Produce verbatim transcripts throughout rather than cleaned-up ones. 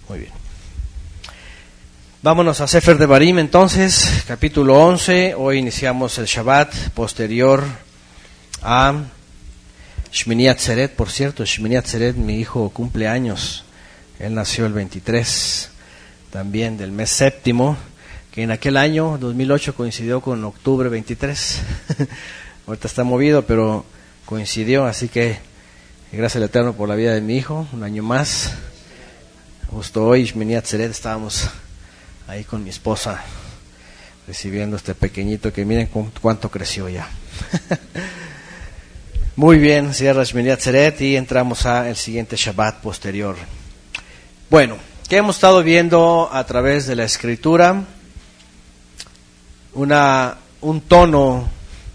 Muy bien. Vámonos a Sefer Devarim entonces, capítulo once. Hoy iniciamos el Shabbat posterior a Shmini Atzeret. Por cierto, Shmini Atzeret, mi hijo, cumple años. Él nació el veintitrés también del mes séptimo, que en aquel año, dos mil ocho, coincidió con octubre veintitrés. Ahorita está movido, pero coincidió, así que gracias al Eterno por la vida de mi hijo, un año más. Justo hoy, Shmini Atzeret, estábamos ahí con mi esposa recibiendo este pequeñito que miren cu- cuánto creció ya. Muy bien, cierra Shmini Atzeret y entramos al siguiente Shabbat posterior. Bueno, ¿qué hemos estado viendo a través de la Escritura? Una, un tono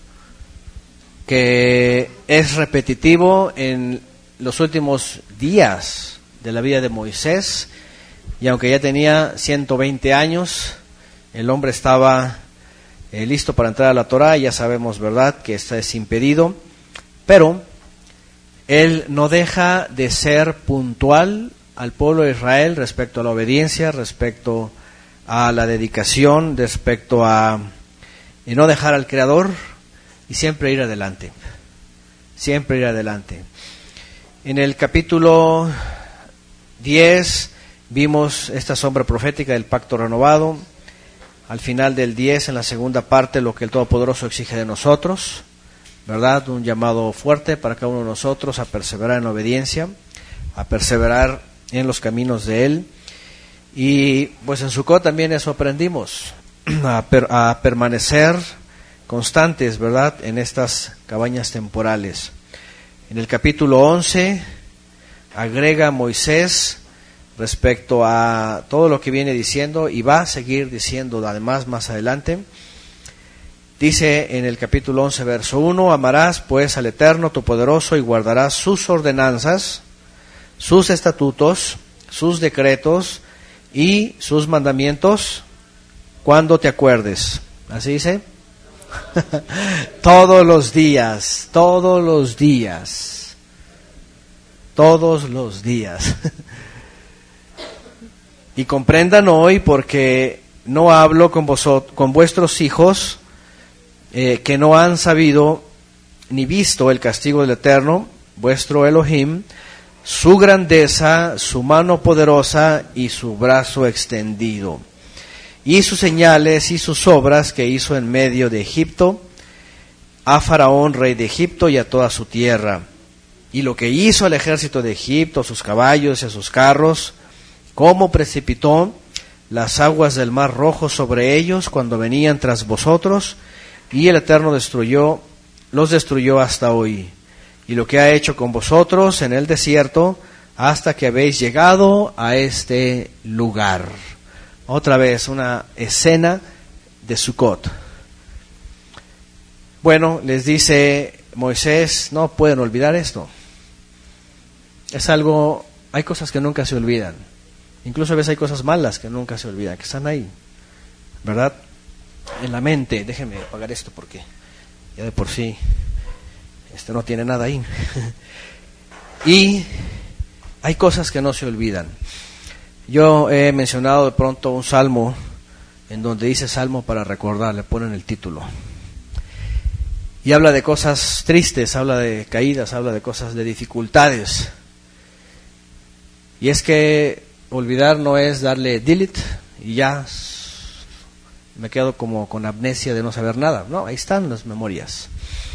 que es repetitivo en los últimos días de la vida de Moisés. Y aunque ya tenía ciento veinte años, el hombre estaba eh, listo para entrar a la Torá. Ya sabemos, ¿verdad?, que esto es impedido. Pero él no deja de ser puntual al pueblo de Israel respecto a la obediencia, respecto a la dedicación, respecto a y no dejar al Creador y siempre ir adelante. Siempre ir adelante. En el capítulo diez vimos esta sombra profética del pacto renovado. Al final del diez, en la segunda parte, lo que el Todopoderoso exige de nosotros, ¿verdad? Un llamado fuerte para cada uno de nosotros a perseverar en obediencia, a perseverar en los caminos de Él. Y pues en Sukkot también eso aprendimos, a, per, a permanecer constantes, ¿verdad?, en estas cabañas temporales. En el capítulo once agrega Moisés respecto a todo lo que viene diciendo y va a seguir diciendo además más adelante. Dice en el capítulo once, verso uno: amarás pues al Eterno tu poderoso y guardarás sus ordenanzas, sus estatutos, sus decretos y sus mandamientos cuando te acuerdes. ¿Así dice? Todos los días, todos los días, todos los días. Y comprendan hoy, porque no hablo con vosotros, con vuestros hijos, eh, que no han sabido ni visto el castigo del Eterno, vuestro Elohim, su grandeza, su mano poderosa y su brazo extendido, y sus señales y sus obras que hizo en medio de Egipto, a Faraón, rey de Egipto, y a toda su tierra, y lo que hizo al ejército de Egipto, a sus caballos y a sus carros, cómo precipitó las aguas del mar rojo sobre ellos cuando venían tras vosotros, y el Eterno destruyó, los destruyó hasta hoy, y lo que ha hecho con vosotros en el desierto hasta que habéis llegado a este lugar. Otra vez una escena de Sukkot. Bueno, les dice Moisés, no pueden olvidar esto. Es algo, hay cosas que nunca se olvidan. Incluso a veces hay cosas malas que nunca se olvidan, que están ahí, ¿verdad?, en la mente. Déjenme apagar esto porque ya de por sí este no tiene nada ahí. Y hay cosas que no se olvidan. Yo he mencionado de pronto un salmo en donde dice salmo para recordar, le ponen el título. Y habla de cosas tristes, habla de caídas, habla de cosas, de dificultades. Y es que olvidar no es darle delete y ya me quedo como con amnesia de no saber nada. No, ahí están las memorias.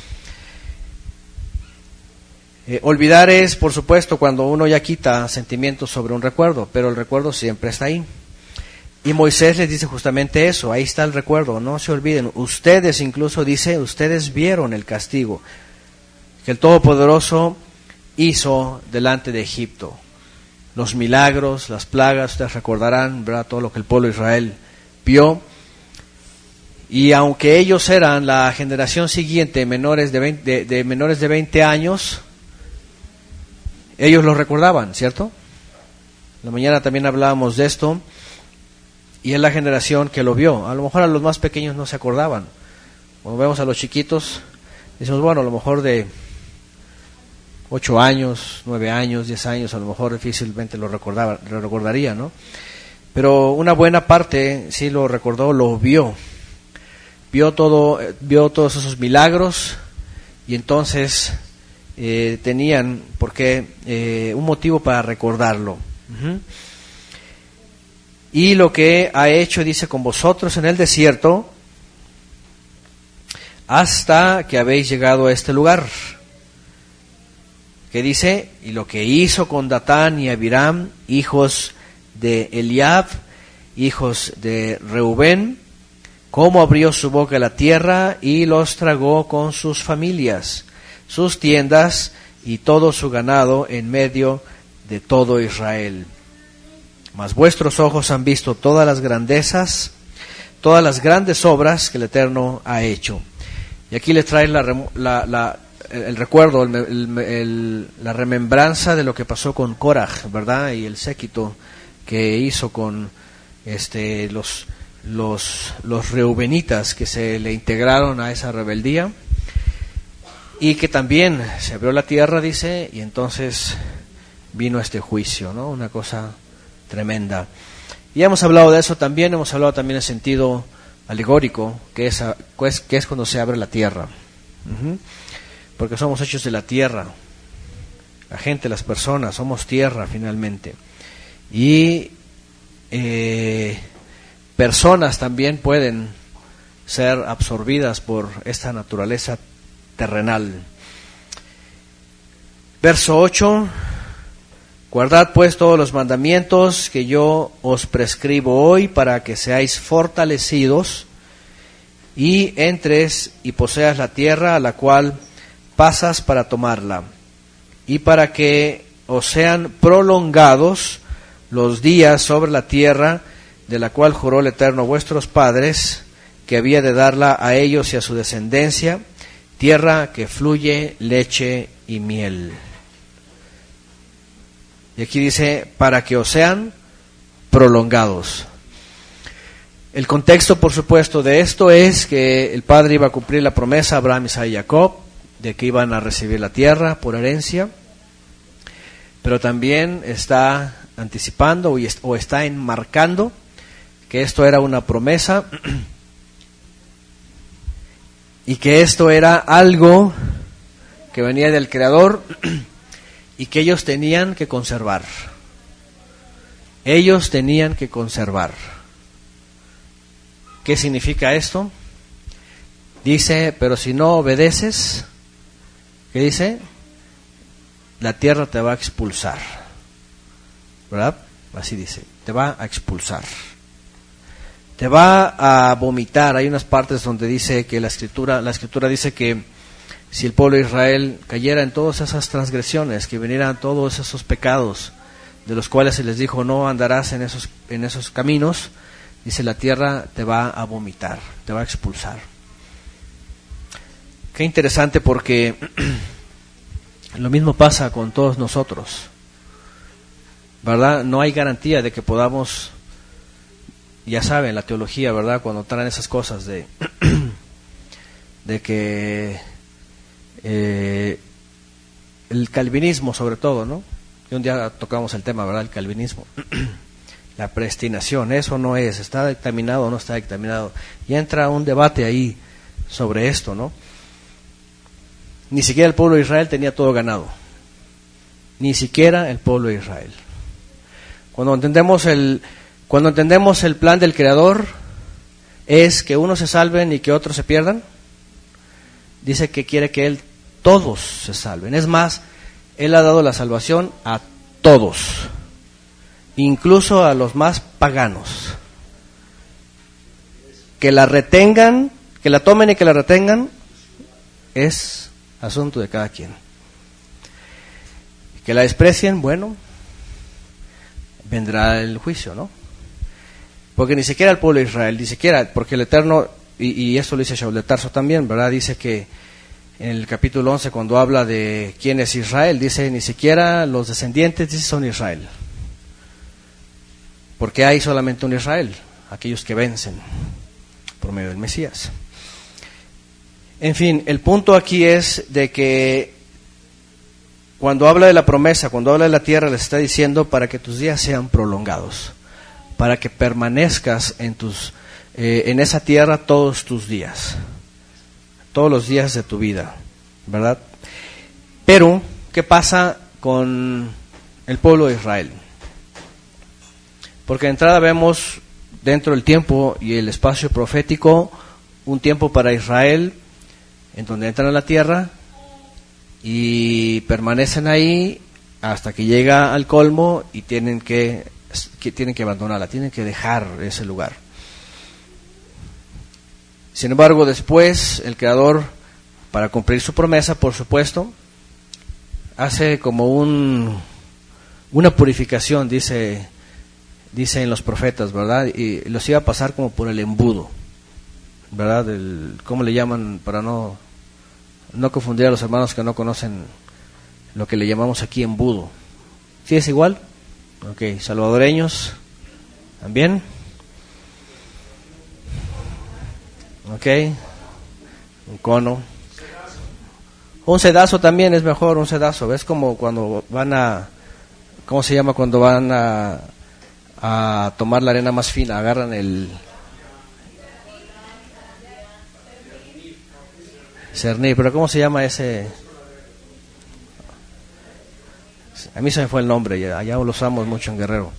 Eh, olvidar es, por supuesto, cuando uno ya quita sentimientos sobre un recuerdo, pero el recuerdo siempre está ahí. Y Moisés les dice justamente eso, ahí está el recuerdo, no se olviden. Ustedes, incluso dice, ustedes vieron el castigo que el Todopoderoso hizo delante de Egipto. Los milagros, las plagas, ustedes recordarán, ¿verdad?, todo lo que el pueblo de Israel vio. Y aunque ellos eran la generación siguiente, menores de veinte, de, de menores de veinte años, ellos lo recordaban, ¿cierto? La mañana también hablábamos de esto, y es la generación que lo vio. A lo mejor a los más pequeños no se acordaban. Cuando vemos a los chiquitos, decimos, bueno, a lo mejor de ocho años, nueve años, diez años, a lo mejor difícilmente lo recordaba, lo recordaría, ¿no? Pero una buena parte sí lo recordó, lo vio, vio todo, vio todos esos milagros y entonces eh, tenían, porque eh, un motivo para recordarlo. Uh-huh. Y lo que ha hecho, dice, con vosotros en el desierto, hasta que habéis llegado a este lugar. Que dice, y lo que hizo con Datán y Abiram, hijos de Eliab, hijos de Reubén, cómo abrió su boca la tierra y los tragó con sus familias, sus tiendas y todo su ganado en medio de todo Israel. Mas vuestros ojos han visto todas las grandezas, todas las grandes obras que el Eterno ha hecho. Y aquí les trae la, la, la, el recuerdo, el, el, el, la remembranza de lo que pasó con Koraj, ¿verdad? Y el séquito que hizo con este, los, los, los reubenitas que se le integraron a esa rebeldía. Y que también se abrió la tierra, dice, y entonces vino este juicio, ¿no? Una cosa tremenda. Y hemos hablado de eso también, hemos hablado también en sentido alegórico, que es, que es cuando se abre la tierra. Uh-huh. Porque somos hechos de la tierra, la gente, las personas, somos tierra finalmente. Y eh, personas también pueden ser absorbidas por esta naturaleza terrenal. Verso ocho. Guardad pues todos los mandamientos que yo os prescribo hoy para que seáis fortalecidos y entres y poseas la tierra a la cual pasas para tomarla, y para que os sean prolongados los días sobre la tierra de la cual juró el Eterno a vuestros padres, que había de darla a ellos y a su descendencia, tierra que fluye leche y miel. Y aquí dice, para que os sean prolongados. El contexto, por supuesto, de esto es que el Padre iba a cumplir la promesa a Abraham, Isaac y Jacob, de que iban a recibir la tierra por herencia, pero también está anticipando o está enmarcando que esto era una promesa y que esto era algo que venía del Creador y que ellos tenían que conservar. Ellos tenían que conservar. ¿Qué significa esto? Dice, pero si no obedeces, ¿qué dice? La tierra te va a expulsar. ¿Verdad? Así dice, te va a expulsar. Te va a vomitar. Hay unas partes donde dice que la escritura, la escritura dice que si el pueblo de Israel cayera en todas esas transgresiones, que vinieran todos esos pecados, de los cuales se les dijo, no andarás en esos, en esos caminos, dice, la tierra te va a vomitar, te va a expulsar. Qué interesante, porque lo mismo pasa con todos nosotros, ¿verdad? No hay garantía de que podamos, ya saben, la teología, ¿verdad? Cuando traen esas cosas de, de que eh, el calvinismo sobre todo, ¿no? Y un día tocamos el tema, ¿verdad? El calvinismo. La predestinación, eso no es, está dictaminado o no está dictaminado. Y entra un debate ahí sobre esto, ¿no? Ni siquiera el pueblo de Israel tenía todo ganado. Ni siquiera el pueblo de Israel. Cuando entendemos el, cuando entendemos el plan del Creador, es que unos se salven y que otros se pierdan. Dice que quiere que Él todos se salven. Es más, Él ha dado la salvación a todos, incluso a los más paganos. Que la retengan, que la tomen y que la retengan, es asunto de cada quien. Que la desprecien, bueno, vendrá el juicio, ¿no? Porque ni siquiera el pueblo de Israel, ni siquiera, porque el Eterno, y, y esto lo dice Shaul de Tarso también, ¿verdad? Dice que en el capítulo once, cuando habla de quién es Israel, dice, ni siquiera los descendientes, dice, son Israel. Porque hay solamente un Israel, aquellos que vencen por medio del Mesías. En fin, el punto aquí es de que cuando habla de la promesa, cuando habla de la tierra, les está diciendo para que tus días sean prolongados, para que permanezcas en tus eh, en esa tierra todos tus días, todos los días de tu vida, ¿verdad? Pero, ¿qué pasa con el pueblo de Israel? Porque de entrada vemos dentro del tiempo y el espacio profético un tiempo para Israel en donde entran a la tierra y permanecen ahí hasta que llega al colmo y tienen que, que tienen que abandonarla, tienen que dejar ese lugar. Sin embargo, después el Creador, para cumplir su promesa, por supuesto, hace como un una purificación, dice dice en los profetas, ¿verdad? Y los iba a pasar como por el embudo, ¿verdad? El, ¿cómo le llaman? Para no no confundir a los hermanos que no conocen lo que le llamamos aquí embudo. ¿Sí es igual? Ok, salvadoreños, ¿también? Ok, un cono. Un sedazo también es mejor, un sedazo. ¿Ves? Como cuando van a, ¿cómo se llama? Cuando van a, a tomar la arena más fina, agarran el cernir, pero ¿cómo se llama ese? A mí se me fue el nombre, allá lo usamos mucho en Guerrero.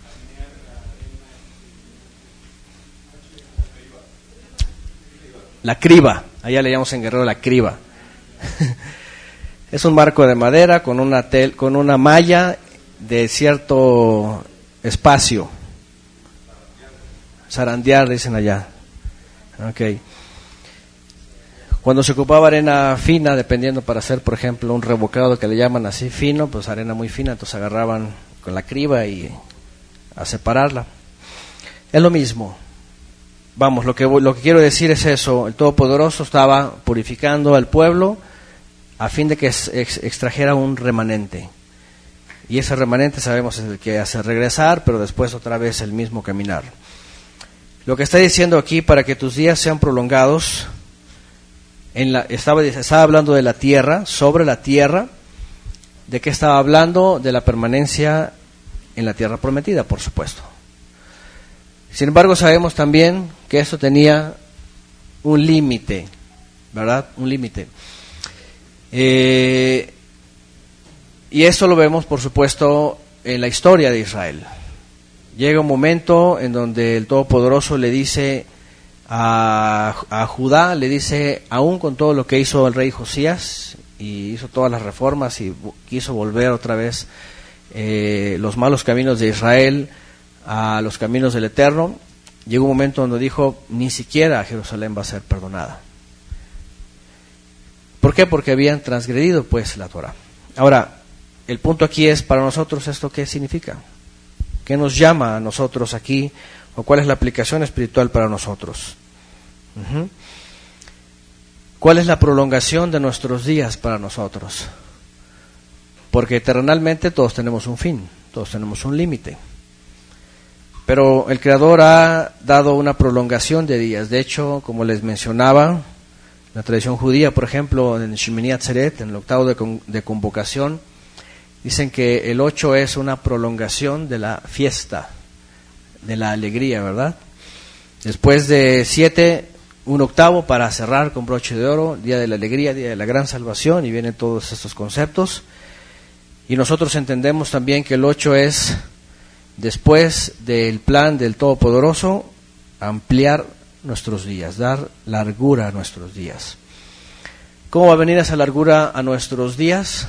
La criba, allá le llamamos en Guerrero la criba. Es un marco de madera con una tel, con una malla de cierto espacio. Zarandear, dicen allá. Okay. Cuando se ocupaba arena fina, dependiendo para hacer, por ejemplo, un revocado que le llaman así fino, pues arena muy fina, entonces agarraban con la criba y a separarla. Es lo mismo. Vamos, lo que lo que quiero decir es eso, el Todopoderoso estaba purificando al pueblo a fin de que ex, extrajera un remanente. Y ese remanente sabemos es el que hace regresar, pero después otra vez el mismo caminar. Lo que está diciendo aquí, para que tus días sean prolongados, en la, estaba, estaba hablando de la tierra, sobre la tierra. ¿De qué estaba hablando? De la permanencia en la tierra prometida, por supuesto. Sin embargo, sabemos también que esto tenía un límite, ¿verdad? Un límite. Eh, y esto lo vemos, por supuesto, en la historia de Israel. Llega un momento en donde el Todopoderoso le dice a, a Judá, le dice, aún con todo lo que hizo el rey Josías, y hizo todas las reformas y quiso volver otra vez eh, los malos caminos de Israel a los caminos del Eterno, llegó un momento donde dijo, ni siquiera Jerusalén va a ser perdonada. ¿Por qué? Porque habían transgredido pues la Torah. Ahora, el punto aquí es, para nosotros, ¿esto qué significa? ¿Qué nos llama a nosotros aquí? ¿O cuál es la aplicación espiritual para nosotros? Uh-huh. ¿Cuál es la prolongación de nuestros días para nosotros? Porque terrenalmente todos tenemos un fin, todos tenemos un límite. Pero el Creador ha dado una prolongación de días. De hecho, como les mencionaba, la tradición judía, por ejemplo, en Shemini Atzeret, en el octavo de, con, de convocación, dicen que el ocho es una prolongación de la fiesta, de la alegría, ¿verdad? Después de siete, un octavo para cerrar con broche de oro, día de la alegría, día de la gran salvación, y vienen todos estos conceptos. Y nosotros entendemos también que el ocho es, después del plan del Todopoderoso, ampliar nuestros días, dar largura a nuestros días. ¿Cómo va a venir esa largura a nuestros días?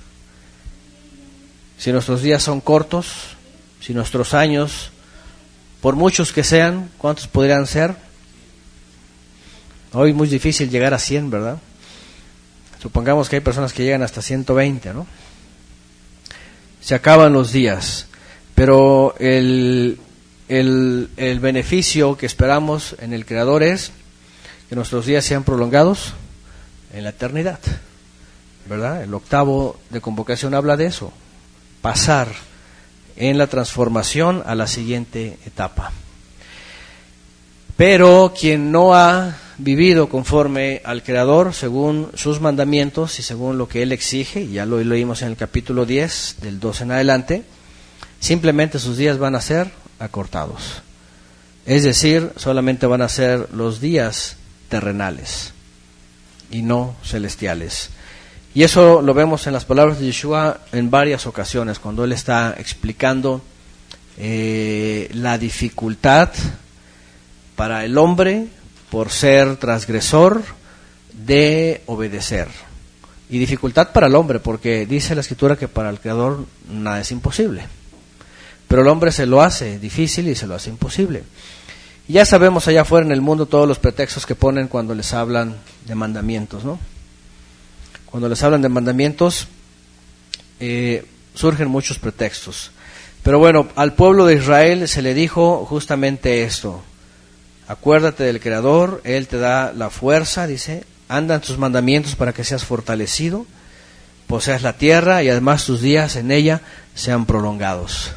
Si nuestros días son cortos, si nuestros años, por muchos que sean, ¿cuántos podrían ser? Hoy es muy difícil llegar a cien, ¿verdad? Supongamos que hay personas que llegan hasta ciento veinte, ¿no? Se acaban los días, pero el, el, el beneficio que esperamos en el Creador es que nuestros días sean prolongados en la eternidad, ¿verdad? El octavo de convocación habla de eso, pasar en la transformación a la siguiente etapa. Pero quien no ha vivido conforme al Creador, según sus mandamientos y según lo que Él exige, ya lo leímos en el capítulo diez, del doce en adelante, simplemente sus días van a ser acortados. Es decir, solamente van a ser los días terrenales y no celestiales. Y eso lo vemos en las palabras de Yeshua en varias ocasiones, cuando Él está explicando eh, la dificultad para el hombre por ser transgresor de obedecer. Y dificultad para el hombre, porque dice la Escritura que para el Creador nada es imposible. Pero el hombre se lo hace difícil y se lo hace imposible. Y ya sabemos allá afuera en el mundo todos los pretextos que ponen cuando les hablan de mandamientos, ¿no? Cuando les hablan de mandamientos, eh, surgen muchos pretextos. Pero bueno, al pueblo de Israel se le dijo justamente esto: acuérdate del Creador, Él te da la fuerza, dice, anda en tus mandamientos para que seas fortalecido, poseas la tierra y además tus días en ella sean prolongados.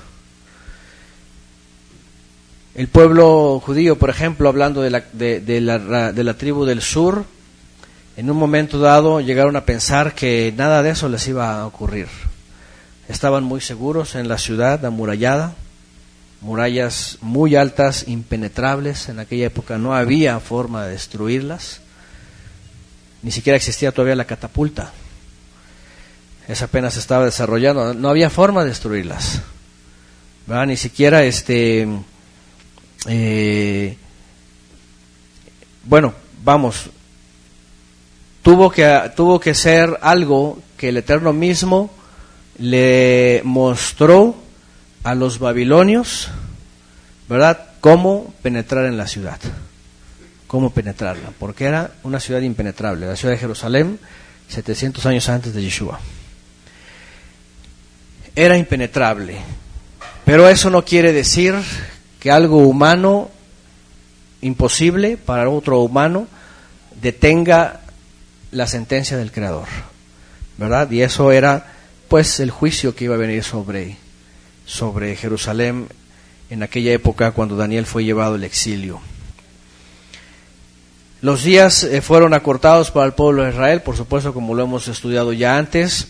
El pueblo judío, por ejemplo, hablando de la, de, de la, de la tribu del sur, en un momento dado llegaron a pensar que nada de eso les iba a ocurrir. Estaban muy seguros en la ciudad amurallada, murallas muy altas, impenetrables. En aquella época no había forma de destruirlas, ni siquiera existía todavía la catapulta. Esa apenas se estaba desarrollando, no había forma de destruirlas, ¿verdad? Ni siquiera este eh, bueno, vamos, tuvo que tuvo que ser algo que el Eterno mismo le mostró a los babilonios, ¿verdad?, cómo penetrar en la ciudad, cómo penetrarla, porque era una ciudad impenetrable, la ciudad de Jerusalén, setecientos años antes de Yeshua. Era impenetrable, pero eso no quiere decir que algo humano, imposible para otro humano, detenga la sentencia del Creador, ¿verdad? Y eso era, pues, el juicio que iba a venir sobre, sobre Jerusalén en aquella época cuando Daniel fue llevado al exilio. Los días eh, fueron acortados para el pueblo de Israel, por supuesto, como lo hemos estudiado ya antes,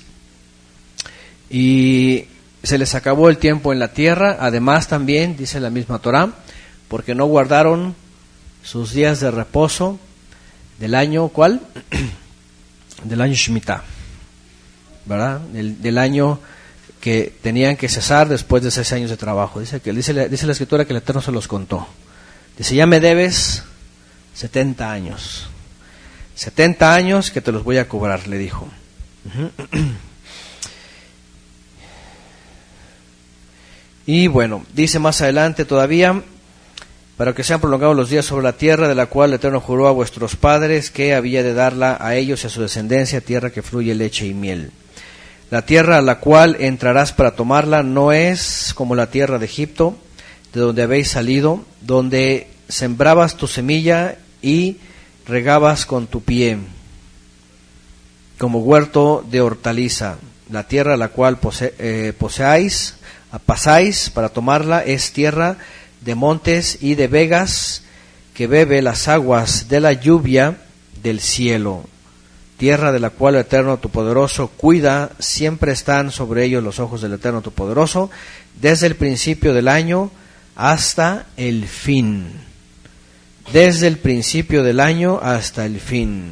y se les acabó el tiempo en la tierra. Además también, dice la misma Torá, porque no guardaron sus días de reposo del año, ¿cuál? Del año Shemitah, ¿verdad? Del, del año que tenían que cesar después de seis años de trabajo. Dice que dice, dice la Escritura que el Eterno se los contó. Dice, ya me debes setenta años. setenta años que te los voy a cobrar, le dijo. Y bueno, dice más adelante todavía, para que sean prolongados los días sobre la tierra de la cual el Eterno juró a vuestros padres que había de darla a ellos y a su descendencia, tierra que fluye leche y miel. La tierra a la cual entrarás para tomarla no es como la tierra de Egipto, de donde habéis salido, donde sembrabas tu semilla y regabas con tu pie, como huerto de hortaliza. La tierra a la cual pose, eh, poseáis, pasáis para tomarla, es tierra de montes y de vegas, que bebe las aguas de la lluvia del cielo. Tierra de la cual el Eterno tu poderoso cuida, siempre están sobre ellos los ojos del Eterno tu poderoso, desde el principio del año hasta el fin. Desde el principio del año hasta el fin.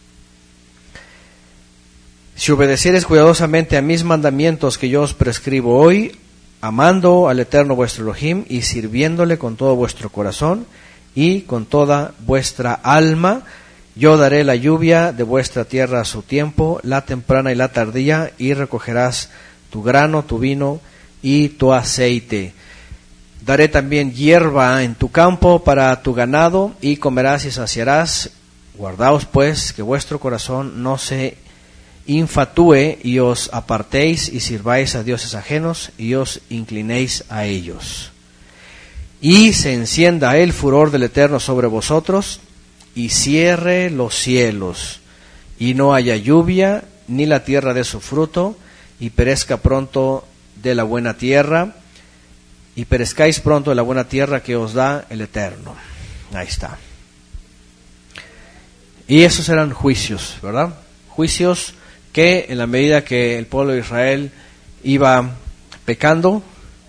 Si obedecieres cuidadosamente a mis mandamientos que yo os prescribo hoy, amando al Eterno vuestro Elohim y sirviéndole con todo vuestro corazón y con toda vuestra alma, yo daré la lluvia de vuestra tierra a su tiempo, la temprana y la tardía, y recogerás tu grano, tu vino y tu aceite. Daré también hierba en tu campo para tu ganado, y comerás y saciarás. Guardaos pues que vuestro corazón no se infatúe y os apartéis y sirváis a dioses ajenos y os inclinéis a ellos. Y se encienda el furor del Eterno sobre vosotros y cierre los cielos y no haya lluvia ni la tierra dé su fruto y perezca pronto de la buena tierra y perezcáis pronto de la buena tierra que os da el Eterno. Ahí está. Y esos eran juicios, ¿verdad? Juicios que en la medida que el pueblo de Israel iba pecando,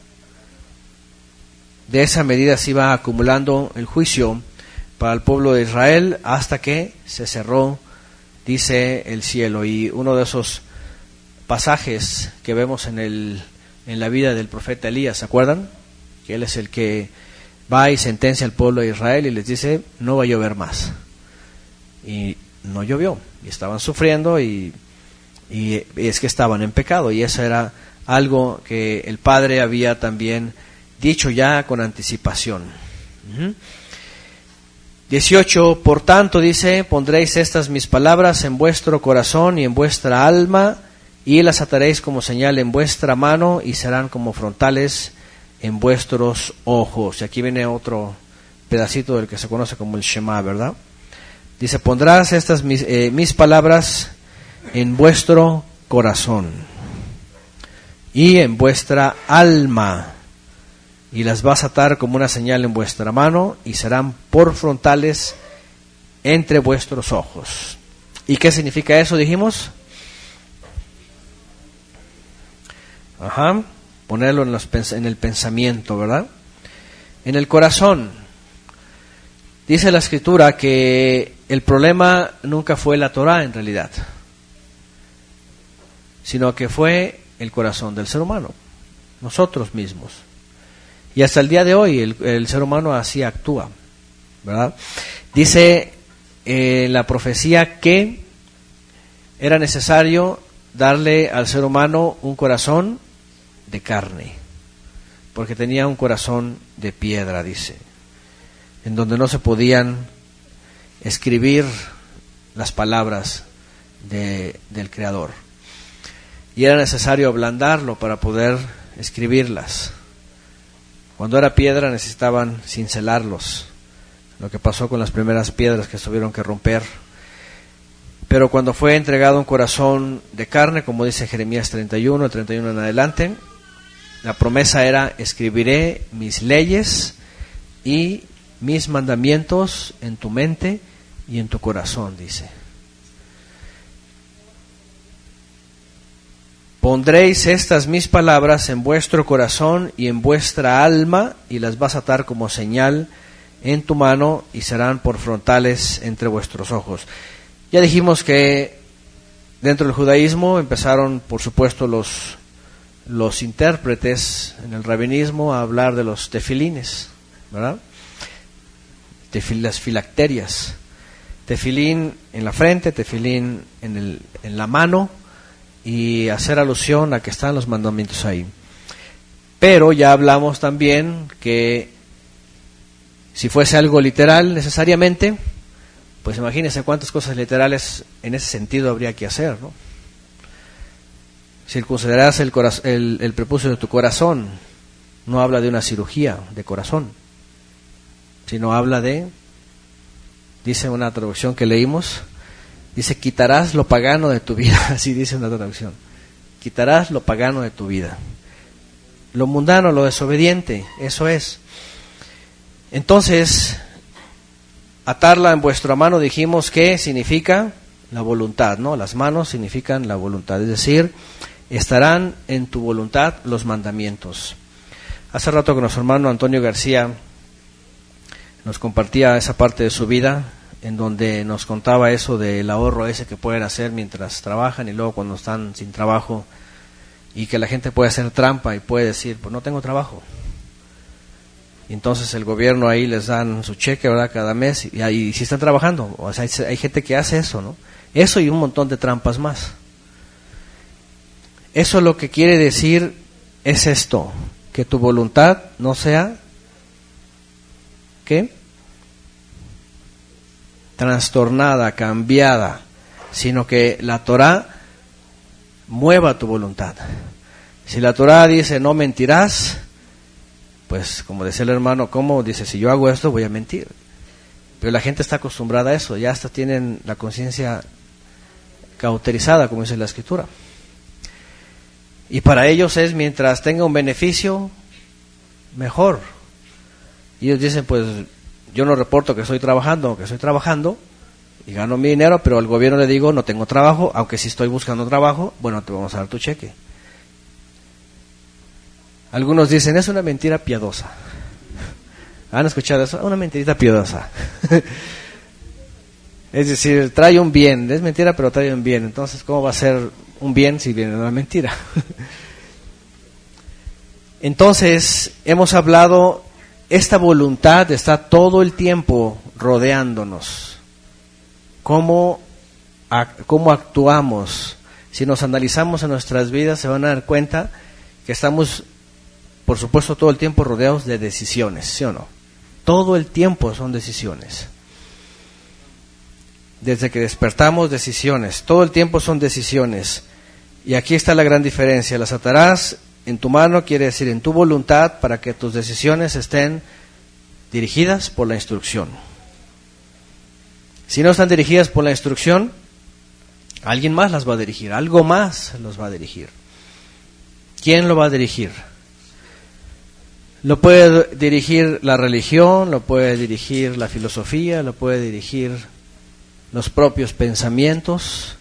de esa medida se iba acumulando el juicio para el pueblo de Israel hasta que se cerró, dice, el cielo. Y uno de esos pasajes que vemos en el en la vida del profeta Elías, ¿se acuerdan? Que él es el que va y sentencia al pueblo de Israel y les dice, no va a llover más. Y no llovió, y estaban sufriendo, y, y es que estaban en pecado, y eso era algo que el Padre había también dicho ya con anticipación. Uh-huh. dieciocho, por tanto, dice, pondréis estas mis palabras en vuestro corazón y en vuestra alma, y las ataréis como señal en vuestra mano, y serán como frontales en vuestros ojos. Y aquí viene otro pedacito del que se conoce como el Shema, ¿verdad? Dice, pondrás estas mis, eh, mis palabras en vuestro corazón y en vuestra alma, y las vas a atar como una señal en vuestra mano, y serán por frontales entre vuestros ojos. ¿Y qué significa eso, dijimos? Ajá, ponerlo en, los, en el pensamiento, ¿verdad? En el corazón. Dice la Escritura que el problema nunca fue la Torá en realidad, sino que fue el corazón del ser humano, nosotros mismos. Y hasta el día de hoy el, el ser humano así actúa, ¿verdad? Dice eh, la profecía que era necesario darle al ser humano un corazón de carne, porque tenía un corazón de piedra, dice, en donde no se podían escribir las palabras de, del Creador. Y era necesario ablandarlo para poder escribirlas. Cuando era piedra necesitaban cincelarlos, lo que pasó con las primeras piedras que tuvieron que romper. Pero cuando fue entregado un corazón de carne, como dice Jeremías treinta y uno, treinta y uno en adelante, la promesa era, escribiré mis leyes y mis mandamientos en tu mente y en tu corazón, dice. Pondréis estas mis palabras en vuestro corazón y en vuestra alma, y las vas a atar como señal en tu mano, y serán por frontales entre vuestros ojos. Ya dijimos que dentro del judaísmo empezaron, por supuesto, los, los intérpretes en el rabinismo a hablar de los tefilines, ¿verdad? Tefil, las filacterias. Tefilín en la frente, tefilín en, el, en la mano, y hacer alusión a que están los mandamientos ahí. Pero ya hablamos también que si fuese algo literal necesariamente, pues imagínense cuántas cosas literales en ese sentido habría que hacer, ¿no? Circuncidarás el, coraz- el, el prepucio de tu corazón, no habla de una cirugía de corazón, sino habla de, dice una traducción que leímos, dice, quitarás lo pagano de tu vida, así dice una traducción, quitarás lo pagano de tu vida, lo mundano, lo desobediente, eso es. Entonces, atarla en vuestra mano, dijimos que significa la voluntad, ¿no? Las manos significan la voluntad, es decir, estarán en tu voluntad los mandamientos. Hace rato que nuestro hermano Antonio García nos compartía esa parte de su vida, en donde nos contaba eso del ahorro ese que pueden hacer mientras trabajan y luego cuando están sin trabajo, y que la gente puede hacer trampa y puede decir, pues no tengo trabajo. Y entonces el gobierno ahí les dan su cheque, ¿verdad?, cada mes, y ahí sí están trabajando. O sea, hay, hay gente que hace eso, ¿no? Eso y un montón de trampas más. Eso lo que quiere decir es esto, que tu voluntad no sea, ¿qué?, trastornada, cambiada, sino que la Torá mueva tu voluntad. Si la Torá dice no mentirás, pues como decía el hermano, ¿cómo? Dice, si yo hago esto voy a mentir. Pero la gente está acostumbrada a eso, ya hasta tienen la conciencia cauterizada, como dice la Escritura. Y para ellos es, mientras tenga un beneficio, mejor. Y ellos dicen, pues yo no reporto que estoy trabajando, que estoy trabajando, y gano mi dinero, pero al gobierno le digo, no tengo trabajo, aunque si estoy buscando trabajo, bueno, te vamos a dar tu cheque. Algunos dicen, es una mentira piadosa. ¿Han escuchado eso? Una mentirita piadosa. Es decir, trae un bien, es mentira pero trae un bien, entonces ¿cómo va a ser un bien si viene una mentira? Entonces, hemos hablado, esta voluntad está todo el tiempo rodeándonos. ¿Cómo, cómo actuamos? Si nos analizamos en nuestras vidas, se van a dar cuenta que estamos, por supuesto, todo el tiempo rodeados de decisiones, ¿sí o no? Todo el tiempo son decisiones. Desde que despertamos, decisiones. Todo el tiempo son decisiones. Y aquí está la gran diferencia. Las atarás en tu mano, quiere decir en tu voluntad, para que tus decisiones estén dirigidas por la instrucción. Si no están dirigidas por la instrucción, alguien más las va a dirigir, algo más los va a dirigir. ¿Quién lo va a dirigir? Lo puede dirigir la religión, lo puede dirigir la filosofía, lo puede dirigir los propios pensamientos,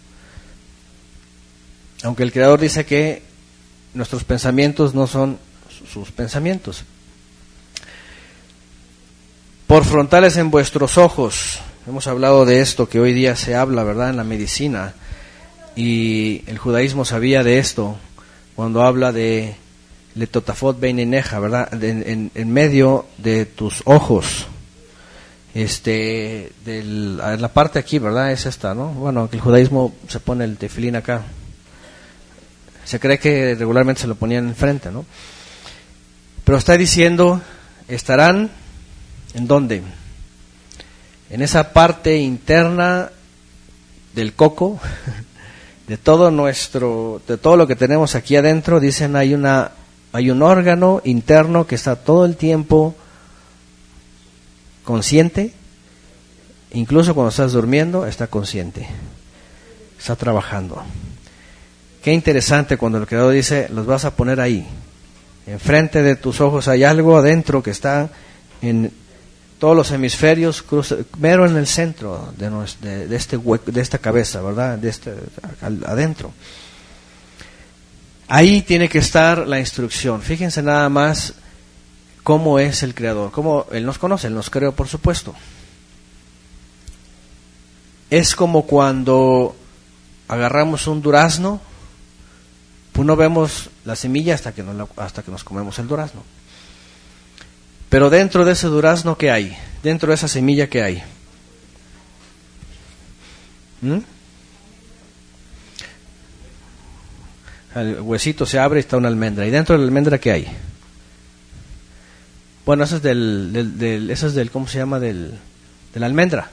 aunque el Creador dice que nuestros pensamientos no son sus pensamientos. Por frontales en vuestros ojos, hemos hablado de esto que hoy día se habla, ¿verdad?, en la medicina, y el judaísmo sabía de esto cuando habla de letotafot beinineja, ¿verdad?, en, en, en medio de tus ojos. Este, del, la parte aquí, ¿verdad?, es esta, ¿no? Bueno, el judaísmo se pone el tefilín acá. Se cree que regularmente se lo ponían enfrente, ¿no? Pero está diciendo, estarán, ¿en dónde? En esa parte interna del coco, de todo nuestro, de todo lo que tenemos aquí adentro, dicen hay una, hay un órgano interno que está todo el tiempo consciente, incluso cuando estás durmiendo, está consciente, está trabajando. Qué interesante cuando el Creador dice, los vas a poner ahí, enfrente de tus ojos hay algo adentro que está en todos los hemisferios, cruza, mero en el centro de, nuestro, de, de este hueco, de esta cabeza, ¿verdad? De este adentro. Ahí tiene que estar la instrucción. Fíjense nada más cómo es el Creador, cómo Él nos conoce, Él nos creó, por supuesto. Es como cuando agarramos un durazno, pues no vemos la semilla hasta que nos, hasta que nos comemos el durazno. Pero dentro de ese durazno, ¿qué hay? Dentro de esa semilla, ¿qué hay? ¿Mm? El huesito se abre y está una almendra. ¿Y dentro de la almendra qué hay? Bueno, eso es del, del, del, eso es del ¿cómo se llama? Del, de la almendra.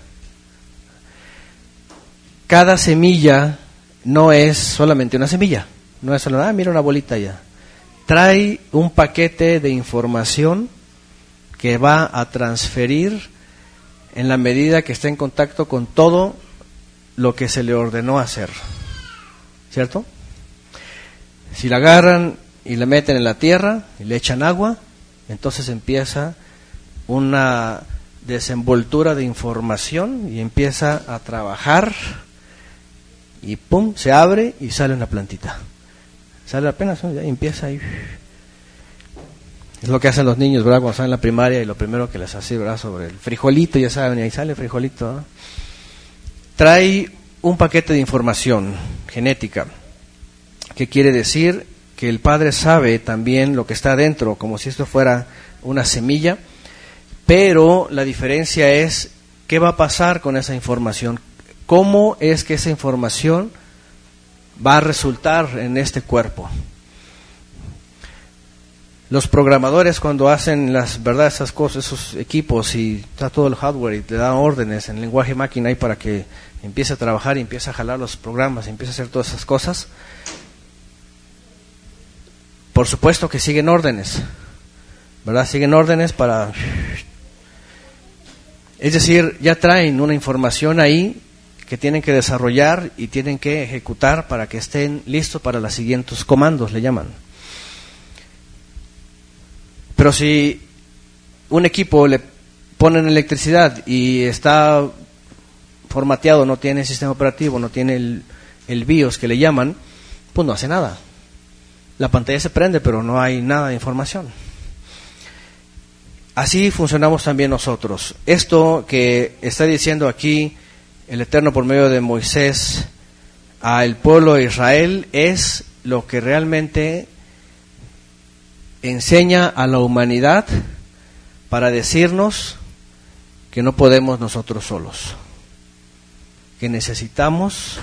Cada semilla no es solamente una semilla. No es solo, ah, mira una bolita ya. Trae un paquete de información que va a transferir en la medida que esté en contacto con todo lo que se le ordenó hacer. ¿Cierto? Si la agarran y la meten en la tierra y le echan agua, entonces empieza una desenvoltura de información y empieza a trabajar y pum, se abre y sale una plantita. Sale apenas, ¿no? Ya empieza ahí. Es lo que hacen los niños, ¿verdad? Cuando están en la primaria y lo primero que les hace, ¿verdad? Sobre el frijolito, ya saben, y ahí sale el frijolito, ¿no? Trae un paquete de información genética. ¿Qué quiere decir? Que el Padre sabe también lo que está adentro, como si esto fuera una semilla, pero la diferencia es qué va a pasar con esa información, cómo es que esa información va a resultar en este cuerpo. Los programadores cuando hacen las verdad esas cosas, esos equipos y está todo el hardware y te dan órdenes en lenguaje máquina ahí para que empiece a trabajar y empiece a jalar los programas, empiece a hacer todas esas cosas. Por supuesto que siguen órdenes, ¿verdad? Siguen órdenes para... Es decir, ya traen una información ahí que tienen que desarrollar y tienen que ejecutar para que estén listos para los siguientes comandos, le llaman. Pero si un equipo le ponen electricidad y está formateado, no tiene sistema operativo, no tiene el, el BIOS que le llaman, pues no hace nada. La pantalla se prende, pero no hay nada de información. Así funcionamos también nosotros. Esto que está diciendo aquí el Eterno por medio de Moisés al pueblo de Israel es lo que realmente enseña a la humanidad para decirnos que no podemos nosotros solos, que necesitamos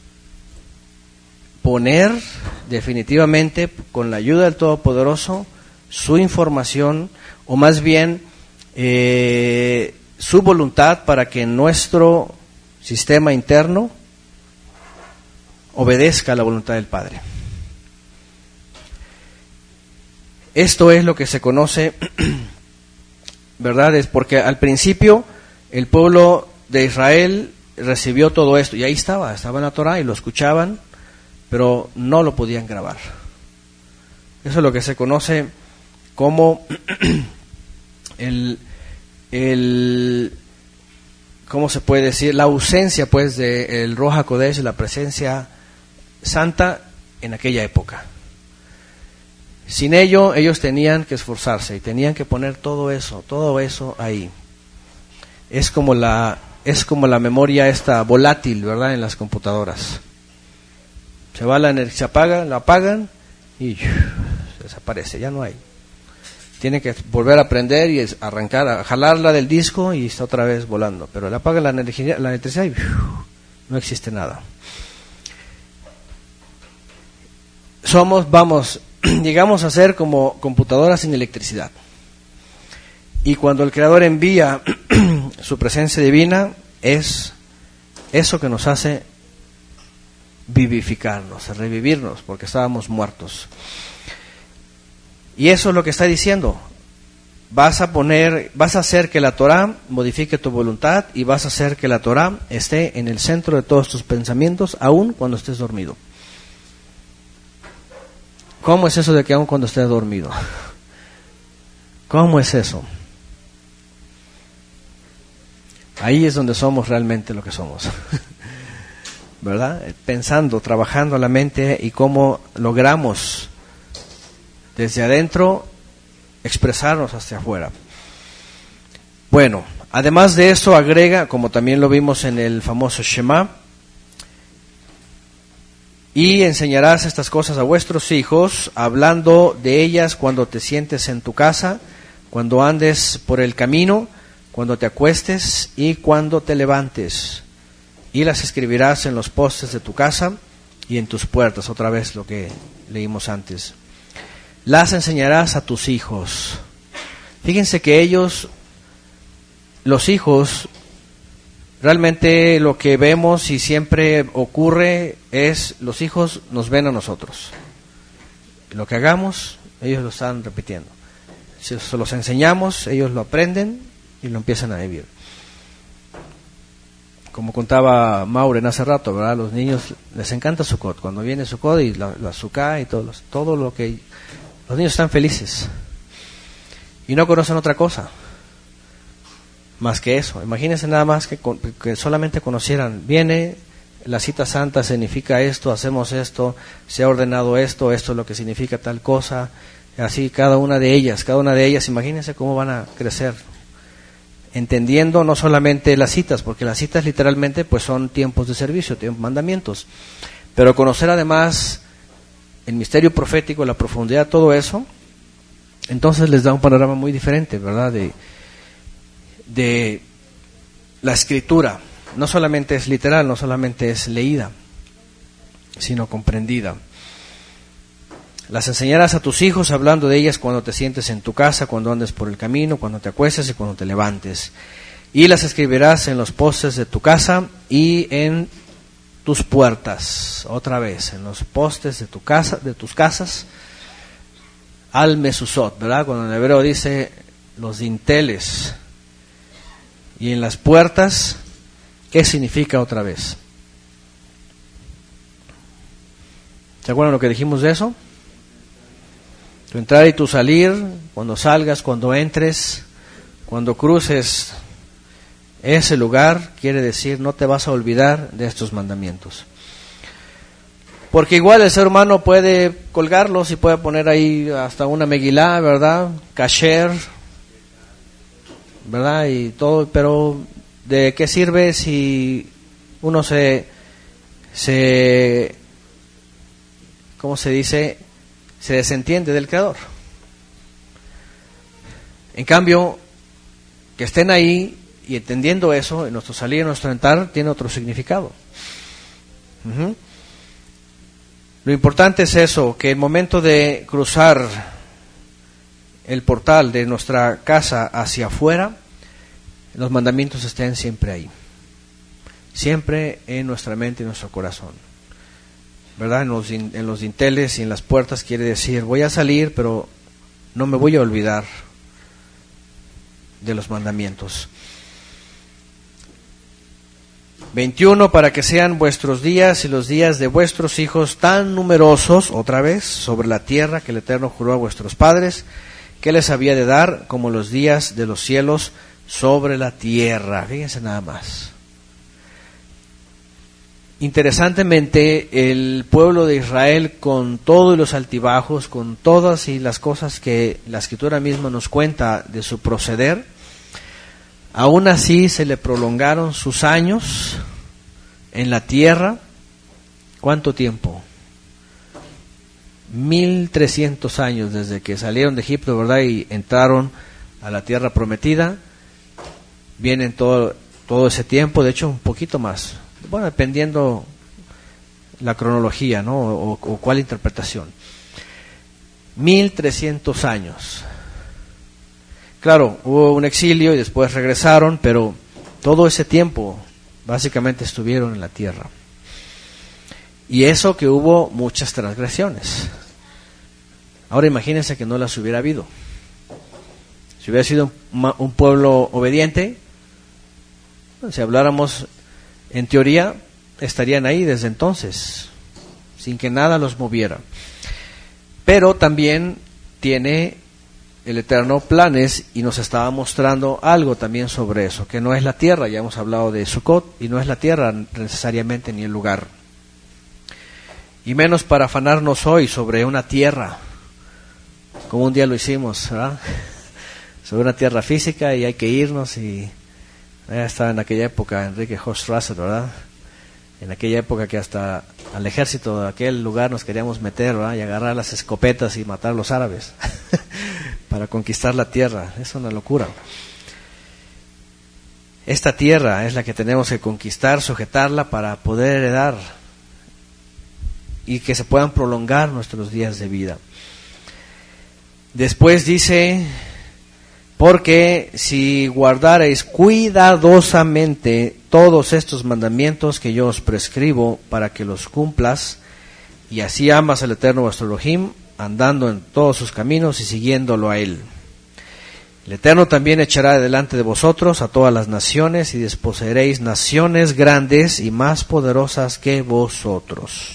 poner definitivamente con la ayuda del Todopoderoso su información, o más bien eh, su voluntad, para que nuestro sistema interno obedezca a la voluntad del Padre. Esto es lo que se conoce, ¿verdad? Es porque al principio el pueblo de Israel recibió todo esto, y ahí estaba, estaba en la Torah y lo escuchaban, pero no lo podían grabar. Eso es lo que se conoce como el, el ¿cómo se puede decir? La ausencia, pues, de el Ruach HaKodesh, la presencia santa en aquella época. Sin ello, ellos tenían que esforzarse y tenían que poner todo eso, todo eso ahí. Es como la, es como la memoria esta volátil, ¿verdad? En las computadoras. Se va la energía, se apaga, la apagan y uf, desaparece, ya no hay. Tiene que volver a prender y arrancar, a jalarla del disco y está otra vez volando. Pero le apaga la energía, la electricidad y uf, no existe nada. Somos, vamos, llegamos a ser como computadoras sin electricidad. Y cuando el Creador envía su presencia divina, es eso que nos hace vivificarnos, revivirnos, porque estábamos muertos. Y eso es lo que está diciendo. Vas a poner, vas a hacer que la Torah modifique tu voluntad, y vas a hacer que la Torah esté en el centro de todos tus pensamientos, aun cuando estés dormido. ¿Cómo es eso de que aun cuando estés dormido? ¿Cómo es eso? Ahí es donde somos realmente lo que somos. ¿Verdad? Pensando, trabajando la mente, y cómo logramos desde adentro expresarnos hacia afuera. Bueno, además de eso agrega, como también lo vimos en el famoso Shema, y enseñarás estas cosas a vuestros hijos, hablando de ellas cuando te sientes en tu casa, cuando andes por el camino, cuando te acuestes y cuando te levantes. Y las escribirás en los postes de tu casa y en tus puertas. Otra vez lo que leímos antes. Las enseñarás a tus hijos. Fíjense que ellos, los hijos, realmente lo que vemos y siempre ocurre es, los hijos nos ven a nosotros. Lo que hagamos, ellos lo están repitiendo. Si se los enseñamos, ellos lo aprenden y lo empiezan a vivir. Como contaba Mauren hace rato, ¿verdad? Los niños les encanta Sukkot. Cuando viene Sukkot y la, la Sukkah y todo, los, todo lo que... Los niños están felices. Y no conocen otra cosa más que eso. Imagínense nada más que, que solamente conocieran. Viene, la cita santa significa esto, hacemos esto, se ha ordenado esto, esto es lo que significa tal cosa. Así cada una de ellas, cada una de ellas, imagínense cómo van a crecer. Entendiendo no solamente las citas, porque las citas literalmente pues son tiempos de servicio, tiempos, mandamientos, pero conocer además el misterio profético, la profundidad, todo eso, entonces les da un panorama muy diferente, ¿verdad? De, de la escritura. No solamente es literal, no solamente es leída, sino comprendida. Las enseñarás a tus hijos, hablando de ellas cuando te sientes en tu casa, cuando andes por el camino, cuando te acuestes y cuando te levantes. Y las escribirás en los postes de tu casa y en tus puertas. Otra vez, en los postes de tu casa, de tus casas. Al mesuzot, ¿verdad? Cuando en hebreo dice los dinteles. Y en las puertas, ¿qué significa otra vez? ¿Se acuerdan lo que dijimos de eso? Tu entrar y tu salir, cuando salgas, cuando entres, cuando cruces ese lugar quiere decir no te vas a olvidar de estos mandamientos. Porque igual el ser humano puede colgarlos y puede poner ahí hasta una megilá, ¿verdad? Kasher, ¿verdad? Y todo, pero ¿de qué sirve si uno se, se, ¿cómo se dice? Se desentiende del Creador. En cambio, que estén ahí y entendiendo eso, en nuestro salir, en nuestro entrar, tiene otro significado. Uh-huh. Lo importante es eso, que el momento de cruzar el portal de nuestra casa hacia afuera, los mandamientos estén siempre ahí, siempre en nuestra mente y nuestro corazón, ¿verdad? En los, en los dinteles y en las puertas quiere decir, voy a salir, pero no me voy a olvidar de los mandamientos. veintiuno, para que sean vuestros días y los días de vuestros hijos tan numerosos, otra vez, sobre la tierra que el Eterno juró a vuestros padres, que les había de dar, como los días de los cielos sobre la tierra. Fíjense nada más. Interesantemente, el pueblo de Israel, con todos los altibajos, con todas y las cosas que la Escritura misma nos cuenta de su proceder, aún así se le prolongaron sus años en la tierra. ¿Cuánto tiempo? Mil trescientos años desde que salieron de Egipto, ¿verdad? Y entraron a la tierra prometida. Vienen todo, todo ese tiempo, de hecho un poquito más. Bueno, dependiendo la cronología, ¿no? O, o cuál interpretación. Mil trescientos años. Claro, hubo un exilio y después regresaron, pero todo ese tiempo básicamente estuvieron en la tierra. Y eso que hubo muchas transgresiones. Ahora imagínense que no las hubiera habido. Si hubiera sido un, un pueblo obediente, si habláramos en teoría, estarían ahí desde entonces, sin que nada los moviera. Pero también tiene el Eterno planes y nos estaba mostrando algo también sobre eso, que no es la tierra, ya hemos hablado de Sucot, y no es la tierra necesariamente ni el lugar. Y menos para afanarnos hoy sobre una tierra, como un día lo hicimos, ¿verdad? Sobre una tierra física y hay que irnos y ya estaba en aquella época Enrique Horst Russell, ¿verdad? En aquella época que hasta al ejército de aquel lugar nos queríamos meter, ¿verdad? Y agarrar las escopetas y matar a los árabes para conquistar la tierra. Es una locura. Esta tierra es la que tenemos que conquistar, sujetarla para poder heredar y que se puedan prolongar nuestros días de vida. Después dice, porque si guardareis cuidadosamente todos estos mandamientos que yo os prescribo para que los cumplas, y así amas al Eterno vuestro Elohim, andando en todos sus caminos y siguiéndolo a Él. El Eterno también echará delante de vosotros a todas las naciones y desposeeréis naciones grandes y más poderosas que vosotros.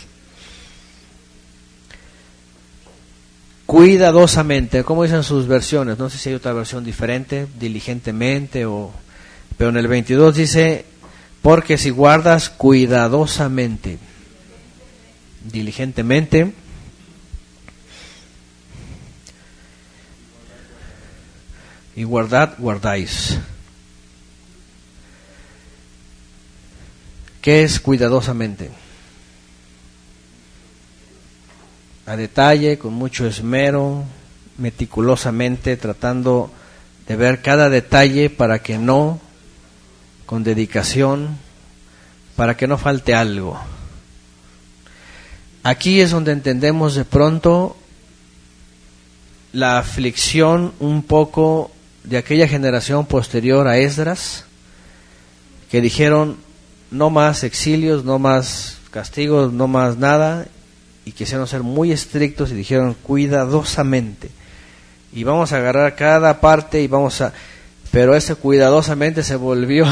Cuidadosamente, ¿cómo dicen sus versiones? No sé si hay otra versión diferente, diligentemente, o pero en el veintidós dice, porque si guardas cuidadosamente, diligentemente, y guardad, guardáis. ¿Qué es cuidadosamente? A detalle, con mucho esmero, meticulosamente, tratando de ver cada detalle para que no, con dedicación, para que no falte algo. Aquí es donde entendemos de pronto la aflicción un poco de aquella generación posterior a Esdras, que dijeron no más exilios, no más castigos, no más nada, y quisieron ser muy estrictos y dijeron cuidadosamente, y vamos a agarrar cada parte y vamos a... Pero ese cuidadosamente se volvió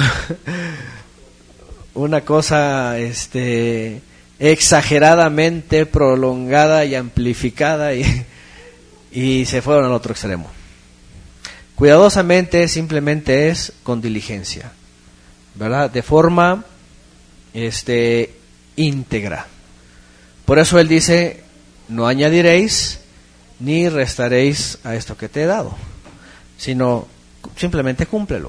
una cosa este, exageradamente prolongada y amplificada, y, y se fueron al otro extremo. Cuidadosamente simplemente es con diligencia, ¿verdad? De forma este, íntegra. Por eso él dice, no añadiréis ni restaréis a esto que te he dado, sino simplemente cúmplelo.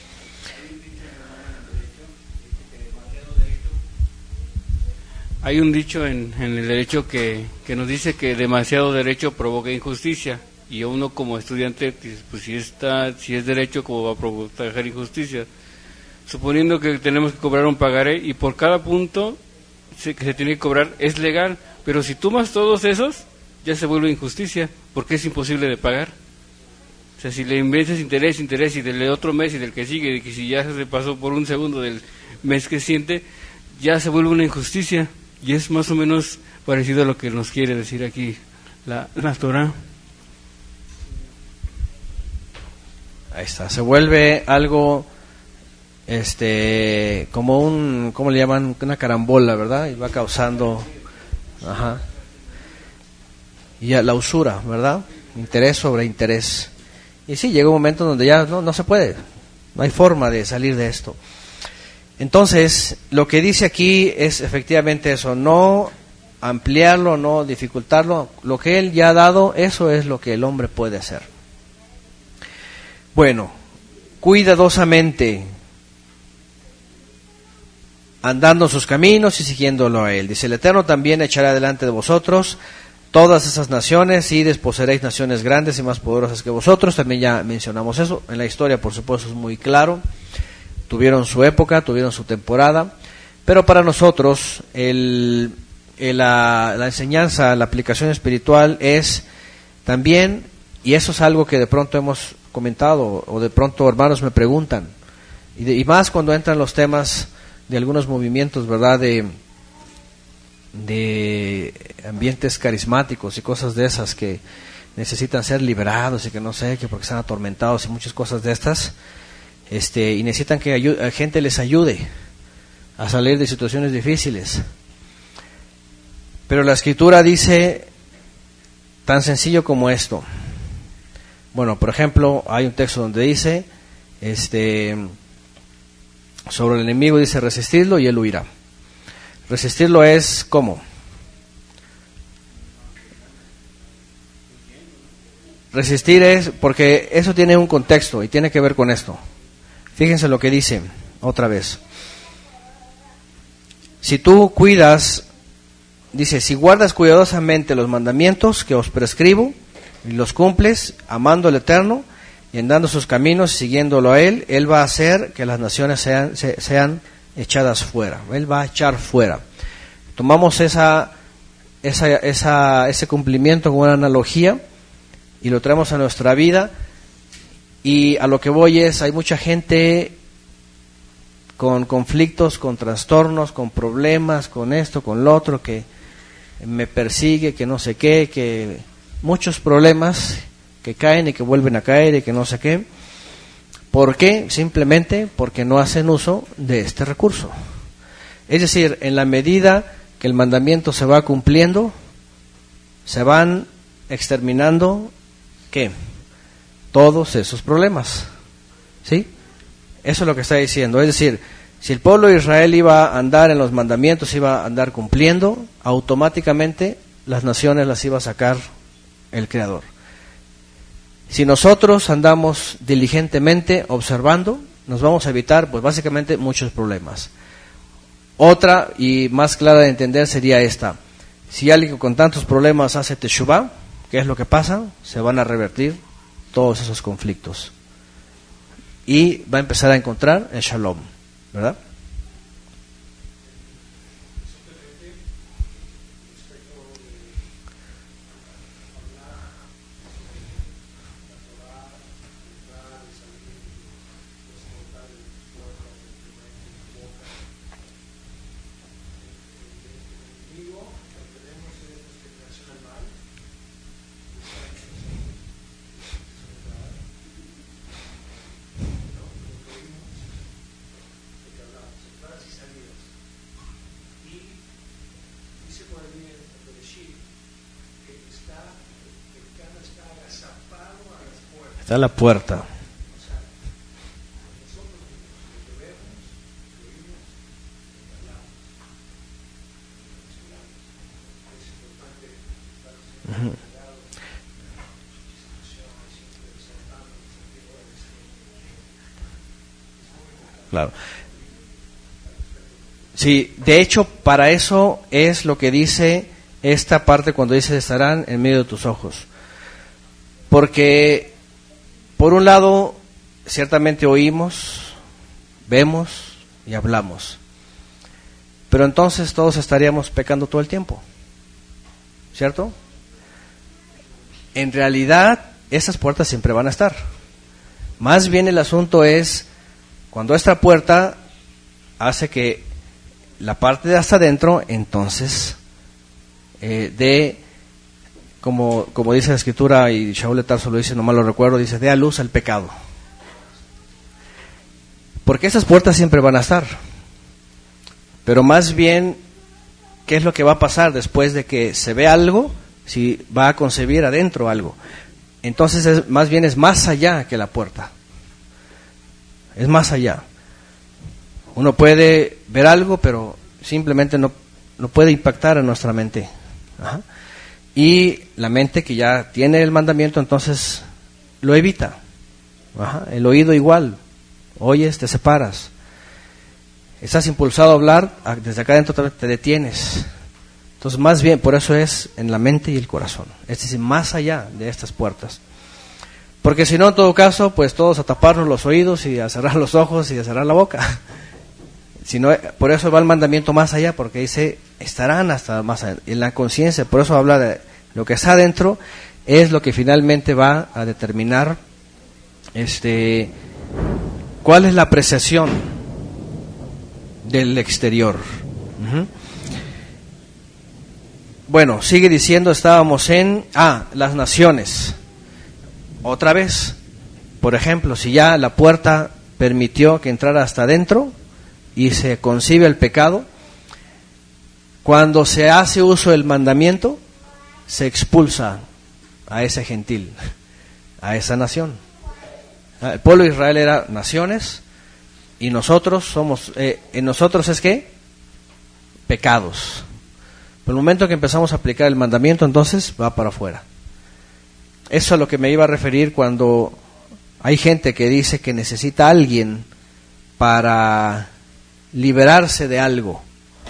Hay un dicho en, en el derecho que, que nos dice que demasiado derecho provoca injusticia, y uno como estudiante dice, pues si está, si es derecho, ¿cómo va a provocar injusticia? Suponiendo que tenemos que cobrar un pagaré y por cada punto se, que se tiene que cobrar es legal, pero si tomas todos esos, ya se vuelve injusticia, porque es imposible de pagar. O sea, si le inventas interés, interés, y del otro mes y del que sigue, y que si ya se pasó por un segundo del mes que siente, ya se vuelve una injusticia. Y es más o menos parecido a lo que nos quiere decir aquí la, la Torah. Ahí está, se vuelve algo este como un, ¿cómo le llaman? Una carambola, ¿verdad? Y va causando, ajá, y a la usura, ¿verdad? Interés sobre interés. Y sí, llega un momento donde ya no, no se puede, no hay forma de salir de esto. Entonces, lo que dice aquí es efectivamente eso, no ampliarlo, no dificultarlo, lo que él ya ha dado, eso es lo que el hombre puede hacer. Bueno, cuidadosamente, andando en sus caminos y siguiéndolo a él. Dice, el Eterno también echará delante de vosotros todas esas naciones y desposeeréis naciones grandes y más poderosas que vosotros. También ya mencionamos eso, en la historia por supuesto es muy claro. Tuvieron su época, tuvieron su temporada, pero para nosotros el, el, la, la enseñanza, la aplicación espiritual es también, y eso es algo que de pronto hemos comentado, o de pronto hermanos me preguntan, y, de, y más cuando entran los temas de algunos movimientos, ¿verdad?, de, de ambientes carismáticos y cosas de esas que necesitan ser liberados y que no sé, que porque están atormentados y muchas cosas de estas. Este, y necesitan que ayude, a gente les ayude a salir de situaciones difíciles. Pero la Escritura dice tan sencillo como esto. Bueno, por ejemplo, hay un texto donde dice, este, sobre el enemigo dice resistirlo y él huirá. Resistirlo es ¿cómo? Resistir es, porque eso tiene un contexto y tiene que ver con esto. Fíjense lo que dice, otra vez. Si tú cuidas, dice, si guardas cuidadosamente los mandamientos que os prescribo, y los cumples, amando al Eterno, y andando sus caminos, siguiéndolo a Él, Él va a hacer que las naciones sean, se, sean echadas fuera. Él va a echar fuera. Tomamos esa, esa, esa, ese cumplimiento como una analogía, y lo traemos a nuestra vida. Y a lo que voy es, hay mucha gente con conflictos, con trastornos, con problemas, con esto, con lo otro, que me persigue, que no sé qué, que muchos problemas que caen y que vuelven a caer y que no sé qué. ¿Por qué? Simplemente porque no hacen uso de este recurso. Es decir, en la medida que el mandamiento se va cumpliendo, se van exterminando, ¿qué? Todos esos problemas, ¿sí? Eso es lo que está diciendo. Es decir, si el pueblo de Israel iba a andar en los mandamientos, iba a andar cumpliendo, automáticamente las naciones las iba a sacar el Creador. Si nosotros andamos diligentemente observando, nos vamos a evitar, pues básicamente, muchos problemas. Otra y más clara de entender sería esta: si alguien con tantos problemas hace teshuvá, ¿qué es lo que pasa? Se van a revertir todos esos conflictos y va a empezar a encontrar el shalom, ¿verdad? Está a la puerta. Uh-huh. Claro. Sí, de hecho, para eso es lo que dice esta parte cuando dice estarán en medio de tus ojos. Porque, por un lado, ciertamente oímos, vemos y hablamos. Pero entonces todos estaríamos pecando todo el tiempo, ¿cierto? En realidad, esas puertas siempre van a estar. Más bien el asunto es cuando esta puerta hace que la parte de hasta adentro, entonces, eh, de, como, como dice la Escritura, y Shaul de Tarso lo dice, no mal lo recuerdo, dice, dé a luz al pecado. Porque esas puertas siempre van a estar. Pero más bien, ¿qué es lo que va a pasar después de que se ve algo? Si va a concebir adentro algo. Entonces, es, más bien es más allá que la puerta. Es más allá. Uno puede ver algo, pero simplemente no, no puede impactar en nuestra mente. Ajá. Y la mente que ya tiene el mandamiento, entonces lo evita. Ajá. El oído igual. Oyes, te separas. Estás impulsado a hablar, desde acá adentro te detienes. Entonces, más bien, por eso es en la mente y el corazón. Es decir, más allá de estas puertas. Porque si no, en todo caso, pues todos a taparnos los oídos y a cerrar los ojos y a cerrar la boca. Si no, por eso va el mandamiento más allá, porque dice, estarán hasta más allá. En la conciencia, por eso habla de lo que está adentro, es lo que finalmente va a determinar este, cuál es la apreciación del exterior. Uh-huh. Bueno, sigue diciendo, estábamos en, ah, las naciones. Otra vez, por ejemplo, si ya la puerta permitió que entrara hasta adentro y se concibe el pecado, cuando se hace uso del mandamiento, se expulsa a ese gentil, a esa nación. El pueblo de Israel era naciones y nosotros somos, eh, en nosotros es ¿qué? Pecados. Por el momento que empezamos a aplicar el mandamiento, entonces va para afuera. Eso es a lo que me iba a referir cuando hay gente que dice que necesita a alguien para liberarse de algo.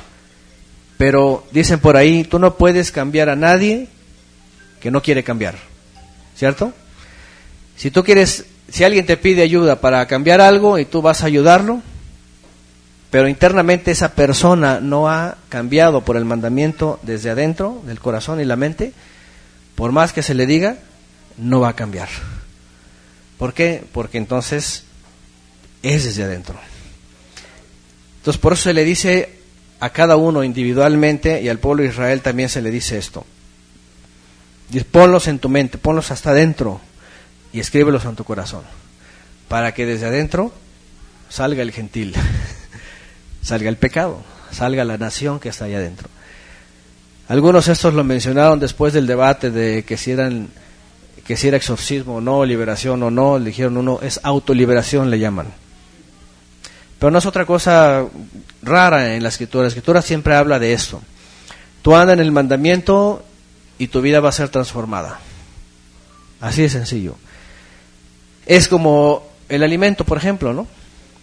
Pero dicen por ahí, tú no puedes cambiar a nadie que no quiere cambiar, ¿cierto? Si tú quieres, si alguien te pide ayuda para cambiar algo y tú vas a ayudarlo, pero internamente esa persona no ha cambiado por el mandamiento desde adentro del corazón y la mente, por más que se le diga, no va a cambiar. ¿Por qué? Porque entonces es desde adentro. Entonces por eso se le dice a cada uno individualmente, y al pueblo de Israel también se le dice esto. Dice, ponlos en tu mente, ponlos hasta adentro y escríbelos en tu corazón, para que desde adentro salga el gentil, salga el pecado, salga la nación que está allá adentro. Algunos estos lo mencionaron después del debate de que si eran que si era exorcismo o no, liberación o no, le dijeron uno, es autoliberación, le llaman. Pero no es otra cosa rara en la Escritura. La Escritura siempre habla de esto. Tú andas en el mandamiento y tu vida va a ser transformada. Así de sencillo. Es como el alimento, por ejemplo, ¿no?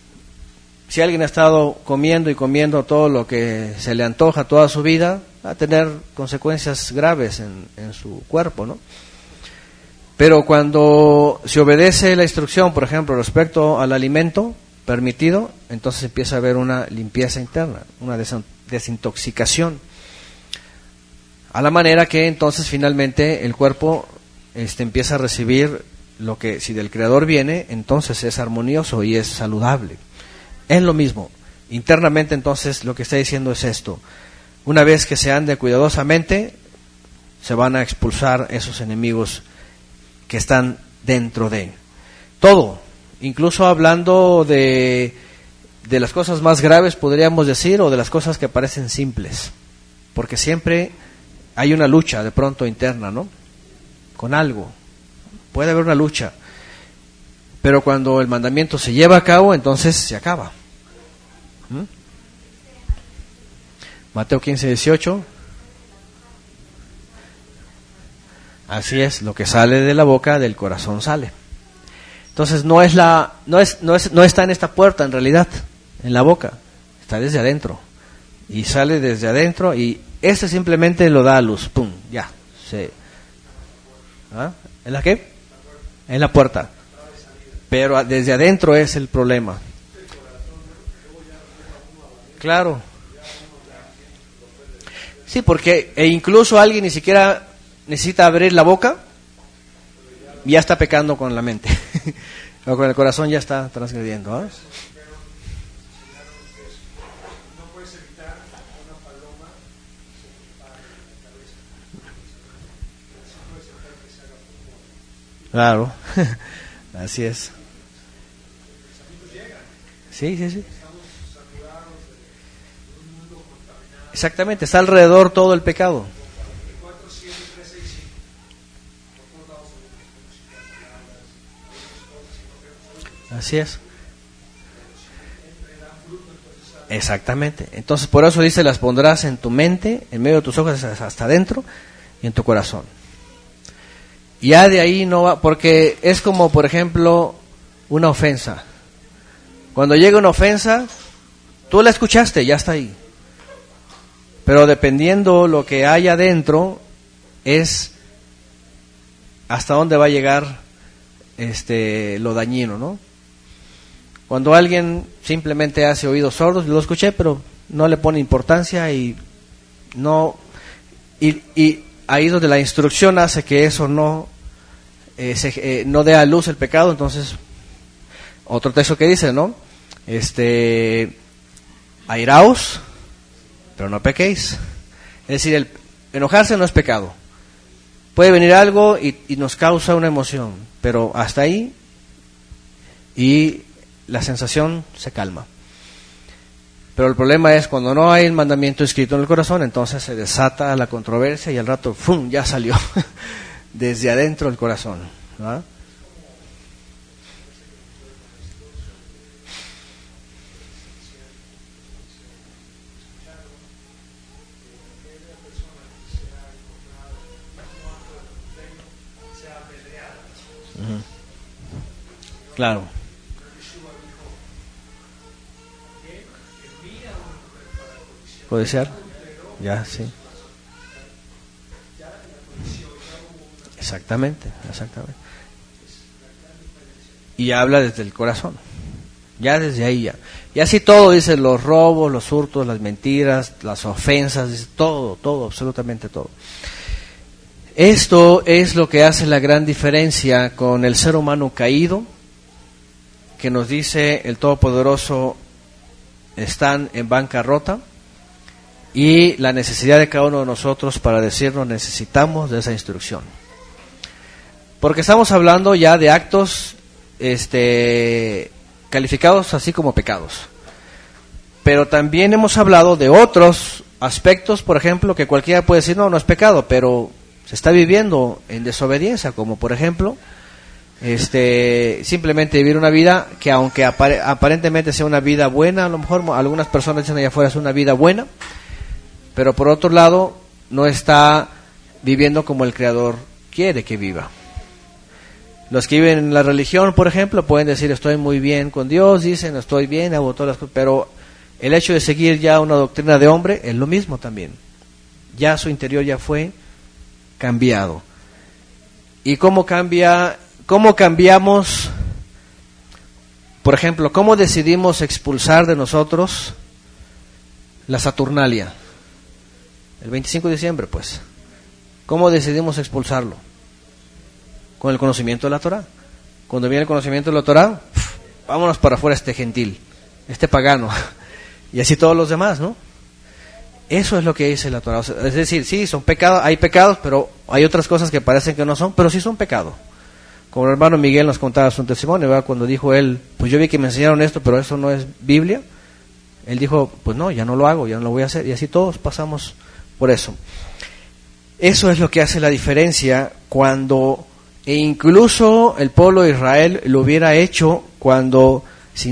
Si alguien ha estado comiendo y comiendo todo lo que se le antoja toda su vida, va a tener consecuencias graves en, en su cuerpo, ¿no? Pero cuando se obedece la instrucción, por ejemplo, respecto al alimento permitido, entonces empieza a haber una limpieza interna, una desintoxicación. A la manera que entonces finalmente el cuerpo este, empieza a recibir lo que, si del Creador viene, entonces es armonioso y es saludable. Es lo mismo. Internamente entonces lo que está diciendo es esto. Una vez que se ande cuidadosamente, se van a expulsar esos enemigos que están dentro de todo, incluso hablando de, de las cosas más graves, podríamos decir, o de las cosas que parecen simples, porque siempre hay una lucha de pronto interna, ¿no? Con algo, puede haber una lucha, pero cuando el mandamiento se lleva a cabo, entonces se acaba. ¿Mm? Mateo quince, dieciocho. Así es, lo que sale de la boca, del corazón sale. Entonces no es la, no es, no es, no está en esta puerta en realidad, en la boca, está desde adentro. Y sale desde adentro y este simplemente lo da a luz, pum, ya. Se, ¿ah? ¿En la qué? En la puerta. Pero desde adentro es el problema. Claro. Sí, porque e incluso alguien ni siquiera necesita abrir la boca, ya está pecando con la mente. O con el corazón ya está transgrediendo. ¿eh? Claro, así es. Sí, sí, sí. Exactamente, está alrededor todo el pecado. Así es. Exactamente. Entonces, por eso dice, las pondrás en tu mente, en medio de tus ojos hasta adentro y en tu corazón. Ya de ahí no va, porque es como, por ejemplo, una ofensa. Cuando llega una ofensa, tú la escuchaste, ya está ahí. Pero dependiendo lo que hay adentro, es hasta dónde va a llegar este lo dañino, ¿no? Cuando alguien simplemente hace oídos sordos, lo escuché, pero no le pone importancia y no y, y ahí donde la instrucción hace que eso no eh, se, eh, no dé a luz el pecado. Entonces, otro texto que dice, ¿no? Este, airaos, pero no pequéis. Es decir, el enojarse no es pecado. Puede venir algo y, y nos causa una emoción, pero hasta ahí y la sensación se calma. Pero el problema es cuando no hay el mandamiento escrito en el corazón, entonces se desata la controversia y al rato, ¡fum!, ya salió desde adentro del corazón, ¿verdad? Uh-huh. Claro. ¿Puede ser? Ya, sí. Exactamente, exactamente. Y habla desde el corazón. Ya desde ahí ya. Y así todo, dice, los robos, los hurtos, las mentiras, las ofensas, dice, todo, todo, absolutamente todo. Esto es lo que hace la gran diferencia con el ser humano caído, que nos dice el Todopoderoso, están en bancarrota, y la necesidad de cada uno de nosotros para decirnos necesitamos de esa instrucción. Porque estamos hablando ya de actos este, calificados así como pecados. Pero también hemos hablado de otros aspectos, por ejemplo, que cualquiera puede decir, no, no es pecado, pero se está viviendo en desobediencia, como por ejemplo, este, simplemente vivir una vida que aunque apare- aparentemente sea una vida buena, a lo mejor algunas personas dicen allá afuera es una vida buena, pero por otro lado no está viviendo como el Creador quiere que viva. Los que viven en la religión, por ejemplo, pueden decir estoy muy bien con Dios, dicen estoy bien, hago todas las cosas, pero el hecho de seguir ya una doctrina de hombre es lo mismo también. Ya su interior ya fue cambiado. ¿Y cómo cambia, cómo cambiamos? Por ejemplo, ¿cómo decidimos expulsar de nosotros la Saturnalia? El veinticinco de diciembre, pues. ¿Cómo decidimos expulsarlo? Con el conocimiento de la Torah. Cuando viene el conocimiento de la Torah, vámonos para afuera este gentil, este pagano, y así todos los demás, ¿no? Eso es lo que dice la Torah. Es decir, sí, son pecados, hay pecados, pero hay otras cosas que parecen que no son, pero sí son pecados. Como el hermano Miguel nos contaba su testimonio, ¿verdad? Cuando dijo él, pues yo vi que me enseñaron esto, pero eso no es Biblia. Él dijo, pues no, ya no lo hago, ya no lo voy a hacer, y así todos pasamos por eso. Eso es lo que hace la diferencia cuando, e incluso el pueblo de Israel lo hubiera hecho cuando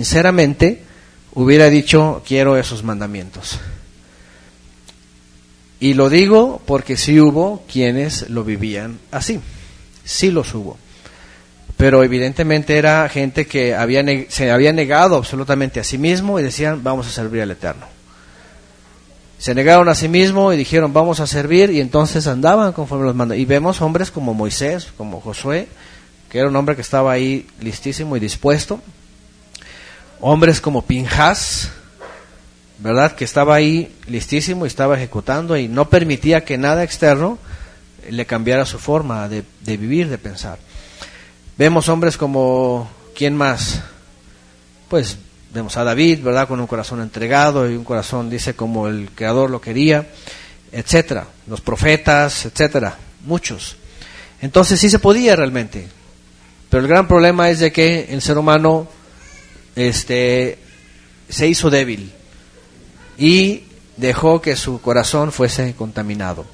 sinceramente hubiera dicho, quiero esos mandamientos. Y lo digo porque sí hubo quienes lo vivían así, sí los hubo. Pero evidentemente era gente que había neg- se había negado absolutamente a sí mismo y decían, vamos a servir al Eterno. Se negaron a sí mismo y dijeron, vamos a servir, y entonces andaban conforme los mandatos. Y vemos hombres como Moisés, como Josué, que era un hombre que estaba ahí listísimo y dispuesto. Hombres como Pinhas, ¿verdad? Que estaba ahí listísimo y estaba ejecutando y no permitía que nada externo le cambiara su forma de, de vivir, de pensar. Vemos hombres como, ¿quién más? Pues vemos a David, ¿verdad? Con un corazón entregado y un corazón, dice, como el Creador lo quería, etcétera. Los profetas, etcétera. Muchos. Entonces sí se podía realmente. Pero el gran problema es de que el ser humano este, se hizo débil y dejó que su corazón fuese contaminado.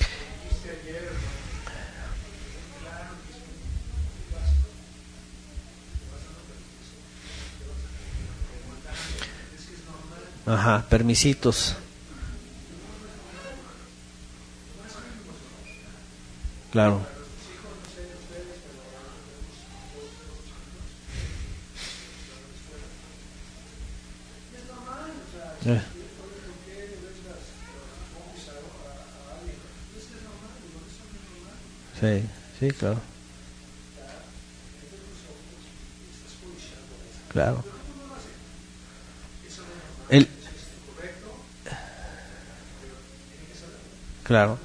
Ajá, permisitos. Claro. Eh. Sí, sí, claro. Claro. El, claro.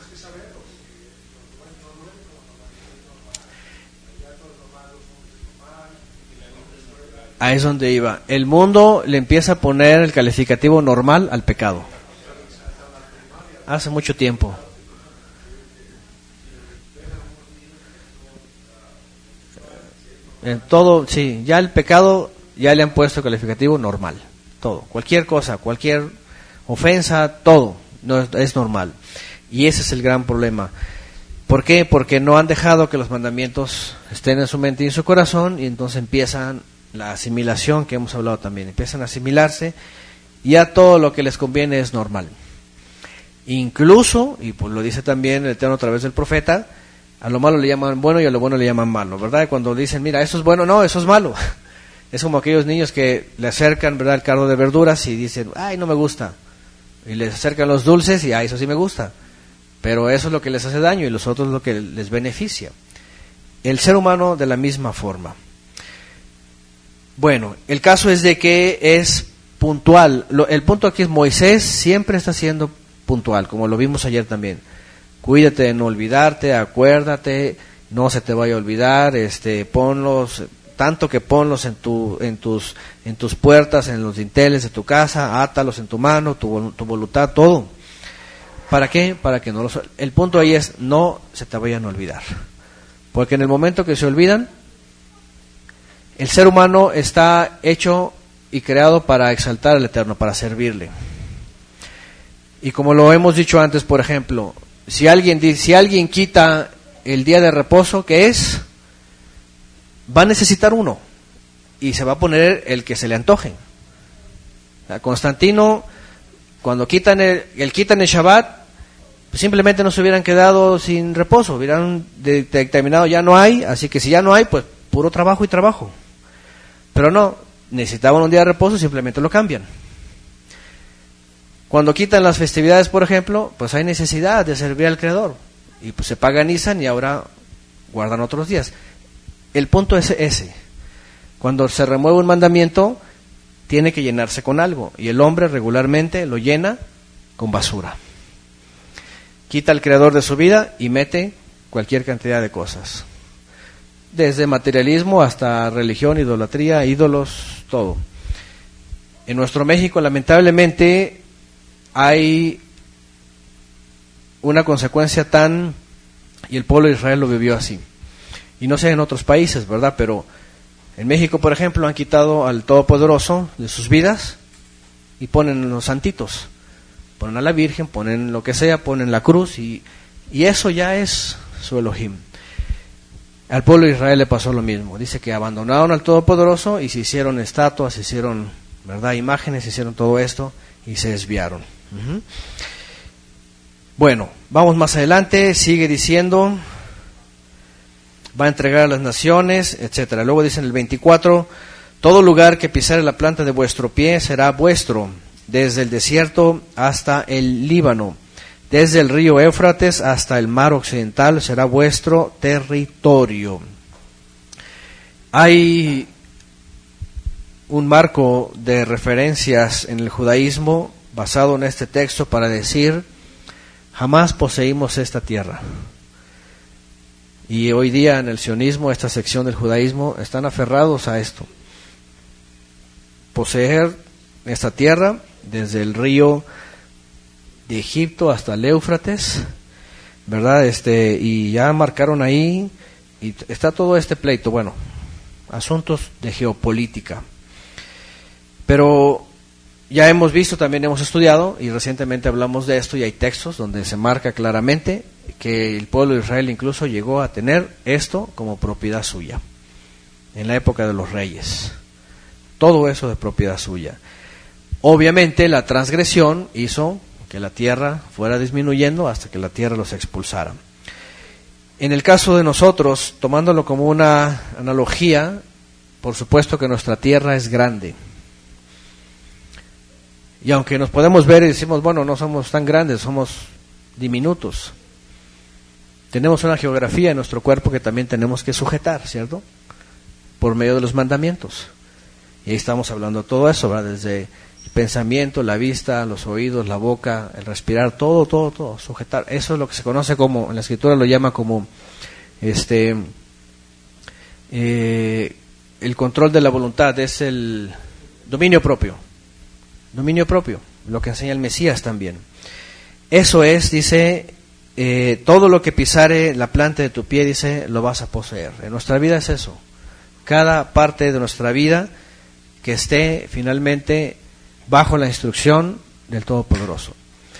Ahí es donde iba. El mundo le empieza a poner el calificativo normal al pecado. Hace mucho tiempo. En todo, sí, ya el pecado ya le han puesto calificativo normal. Todo, cualquier cosa, cualquier ofensa, todo no es, es normal. Y ese es el gran problema. ¿Por qué? Porque no han dejado que los mandamientos estén en su mente y en su corazón, y entonces empiezan la asimilación que hemos hablado también. Empiezan a asimilarse y ya todo lo que les conviene es normal. Incluso, y pues lo dice también el Eterno a través del profeta, a lo malo le llaman bueno y a lo bueno le llaman malo, ¿verdad? Y cuando dicen, mira, eso es bueno, no, eso es malo. Es como aquellos niños que le acercan, ¿verdad?, el carro de verduras y dicen, ay, no me gusta. Y les acercan los dulces y, ay, eso sí me gusta. Pero eso es lo que les hace daño y los otros es lo que les beneficia. El ser humano de la misma forma. Bueno, el caso es de que es puntual. Lo, el punto aquí es Moisés siempre está siendo puntual, como lo vimos ayer también. Cuídate de no olvidarte, acuérdate, no se te vaya a olvidar, este, ponlos, tanto que ponlos en tu, en tus, en tus puertas, en los dinteles de tu casa, átalos en tu mano, tu, tu voluntad, todo. ¿Para qué? Para que no los, el punto ahí es no se te vayan a olvidar, porque en el momento que se olvidan, el ser humano está hecho y creado para exaltar al Eterno, para servirle. Y como lo hemos dicho antes, por ejemplo, si alguien si alguien quita el día de reposo, ¿qué es? Va a necesitar uno y se va a poner el que se le antoje. A Constantino, cuando quitan el, el quitan el Shabbat, pues simplemente no se hubieran quedado sin reposo, hubieran determinado ya no hay, así que si ya no hay, pues puro trabajo y trabajo. Pero no, necesitaban un día de reposo, simplemente lo cambian. Cuando quitan las festividades, por ejemplo, pues hay necesidad de servir al Creador. Y pues se paganizan y ahora guardan otros días. El punto es ese. Cuando se remueve un mandamiento, tiene que llenarse con algo. Y el hombre regularmente lo llena con basura. Quita al Creador de su vida y mete cualquier cantidad de cosas. Desde materialismo hasta religión, idolatría, ídolos, todo. En nuestro México, lamentablemente, hay una consecuencia tan, y el pueblo de Israel lo vivió así, y no sé en otros países, ¿verdad? Pero en México, por ejemplo, han quitado al Todopoderoso de sus vidas y ponen los santitos, ponen a la Virgen, ponen lo que sea, ponen la cruz, y, y eso ya es su Elohim. Al pueblo de Israel le pasó lo mismo. Dice que abandonaron al Todopoderoso y se hicieron estatuas, se hicieron, ¿verdad?, imágenes, se hicieron todo esto y se desviaron. Uh-huh. Bueno, vamos más adelante, sigue diciendo, va a entregar a las naciones, etcétera. Luego dice en el veinticuatro, todo lugar que pisare la planta de vuestro pie será vuestro, desde el desierto hasta el Líbano, desde el río Éufrates hasta el mar occidental será vuestro territorio. Hay un marco de referencias en el judaísmo basado en este texto para decir, jamás poseímos esta tierra. Y hoy día en el sionismo, esta sección del judaísmo, están aferrados a esto. Poseer esta tierra desde el río de Egipto hasta el Éufrates, ¿verdad? Este, y ya marcaron ahí, y está todo este pleito, bueno, asuntos de geopolítica. Pero ya hemos visto, también hemos estudiado, y recientemente hablamos de esto, y hay textos donde se marca claramente que el pueblo de Israel incluso llegó a tener esto como propiedad suya, en la época de los reyes. Todo eso de propiedad suya. Obviamente la transgresión hizo que la tierra fuera disminuyendo hasta que la tierra los expulsara. En el caso de nosotros, tomándolo como una analogía, por supuesto que nuestra tierra es grande. Y aunque nos podemos ver y decimos, bueno, no somos tan grandes, somos diminutos. Tenemos una geografía en nuestro cuerpo que también tenemos que sujetar, ¿cierto? Por medio de los mandamientos. Y ahí estamos hablando de todo eso, ¿verdad? Desde el pensamiento, la vista, los oídos, la boca, el respirar, todo, todo, todo, sujetar. Eso es lo que se conoce como, en la escritura lo llama como, este, eh, el control de la voluntad, es el dominio propio. Dominio propio, lo que enseña el Mesías también. Eso es, dice, eh, todo lo que pisare la planta de tu pie, dice, lo vas a poseer. En nuestra vida es eso. Cada parte de nuestra vida que esté finalmente bajo la instrucción del Todopoderoso.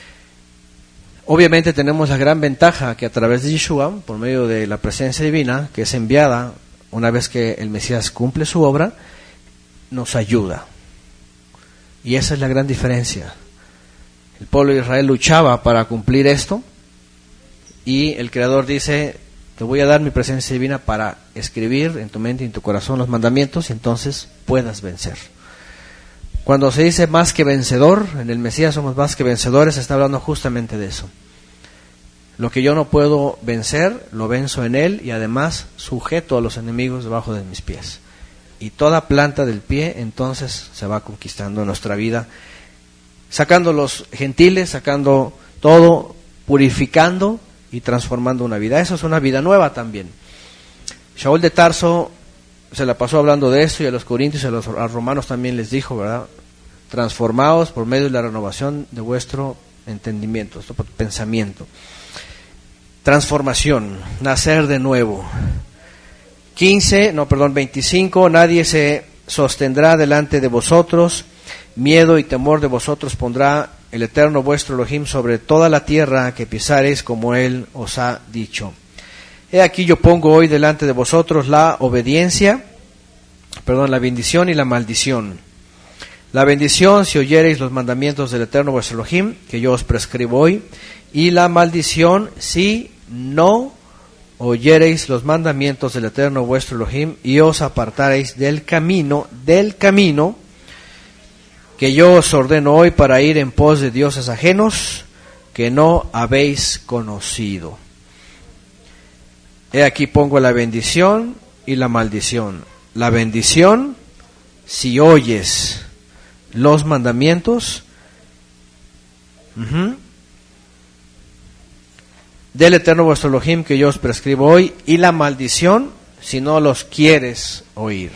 Obviamente tenemos la gran ventaja que a través de Yeshua, por medio de la presencia divina, que es enviada una vez que el Mesías cumple su obra, nos ayuda. Y esa es la gran diferencia. El pueblo de Israel luchaba para cumplir esto, y el Creador dice, te voy a dar mi presencia divina para escribir en tu mente y en tu corazón los mandamientos, y entonces puedas vencer. Cuando se dice más que vencedor, en el Mesías somos más que vencedores, se está hablando justamente de eso. Lo que yo no puedo vencer, lo venzo en Él, y además sujeto a los enemigos debajo de mis pies. Y toda planta del pie entonces se va conquistando en nuestra vida, sacando los gentiles, sacando todo, purificando y transformando una vida. Eso es una vida nueva también. Shaul de Tarso se la pasó hablando de esto, y a los corintios y a los a romanos también les dijo, ¿verdad? Transformados por medio de la renovación de vuestro entendimiento, vuestro pensamiento. Transformación, nacer de nuevo. quince, no, perdón, veinticinco, nadie se sostendrá delante de vosotros, miedo y temor de vosotros pondrá el Eterno vuestro Elohim sobre toda la tierra que pisareis, como Él os ha dicho. He aquí yo pongo hoy delante de vosotros la obediencia, perdón, la bendición y la maldición. La bendición, si oyereis los mandamientos del Eterno vuestro Elohim, que yo os prescribo hoy, y la maldición, si no oyereis los mandamientos del Eterno vuestro Elohim, y os apartareis del camino, del camino, que yo os ordeno hoy para ir en pos de dioses ajenos, que no habéis conocido. He aquí pongo la bendición y la maldición. La bendición, si oyes los mandamientos uh-huh, del Eterno vuestro Elohim, que yo os prescribo hoy, y la maldición, si no los quieres oír.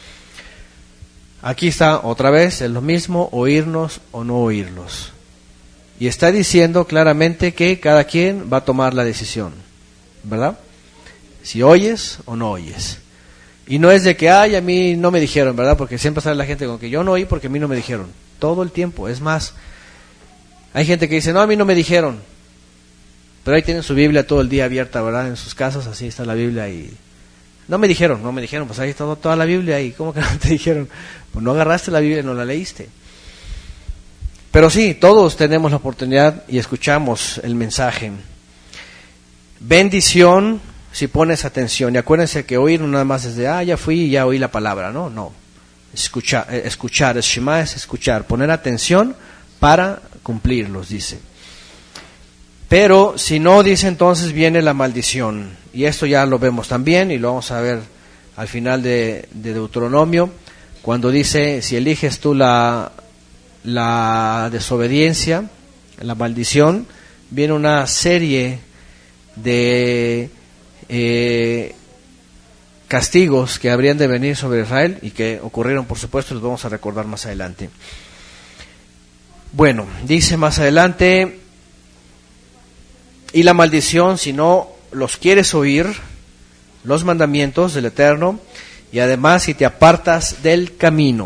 Aquí está otra vez, es lo mismo, oírnos o no oírlos. Y está diciendo claramente que cada quien va a tomar la decisión, ¿verdad? Si oyes o no oyes. Y no es de que, ay, a mí no me dijeron, ¿verdad? Porque siempre sale la gente con que yo no oí porque a mí no me dijeron. Todo el tiempo. Es más, hay gente que dice, no, a mí no me dijeron. Pero ahí tienen su Biblia todo el día abierta, ¿verdad? En sus casas, así está la Biblia y... No me dijeron, no me dijeron, pues ahí está toda la Biblia ahí. ¿Cómo que no te dijeron? Pues no agarraste la Biblia, no la leíste. Pero sí, todos tenemos la oportunidad y escuchamos el mensaje. Bendición si pones atención. Y acuérdense que oír no nada más es de, ah, ya fui y ya oí la palabra. No, no. Escuchar, eh, escuchar, es Shema es escuchar. Poner atención para cumplirlos, dice. Pero si no, dice, entonces viene la maldición. Y esto ya lo vemos también y lo vamos a ver al final de, de Deuteronomio, cuando dice, si eliges tú la, la desobediencia, la maldición, viene una serie de eh, castigos que habrían de venir sobre Israel y que ocurrieron, por supuesto, los vamos a recordar más adelante. Bueno, dice más adelante, y la maldición, si no los quieres oír, los mandamientos del Eterno, y además si te apartas del camino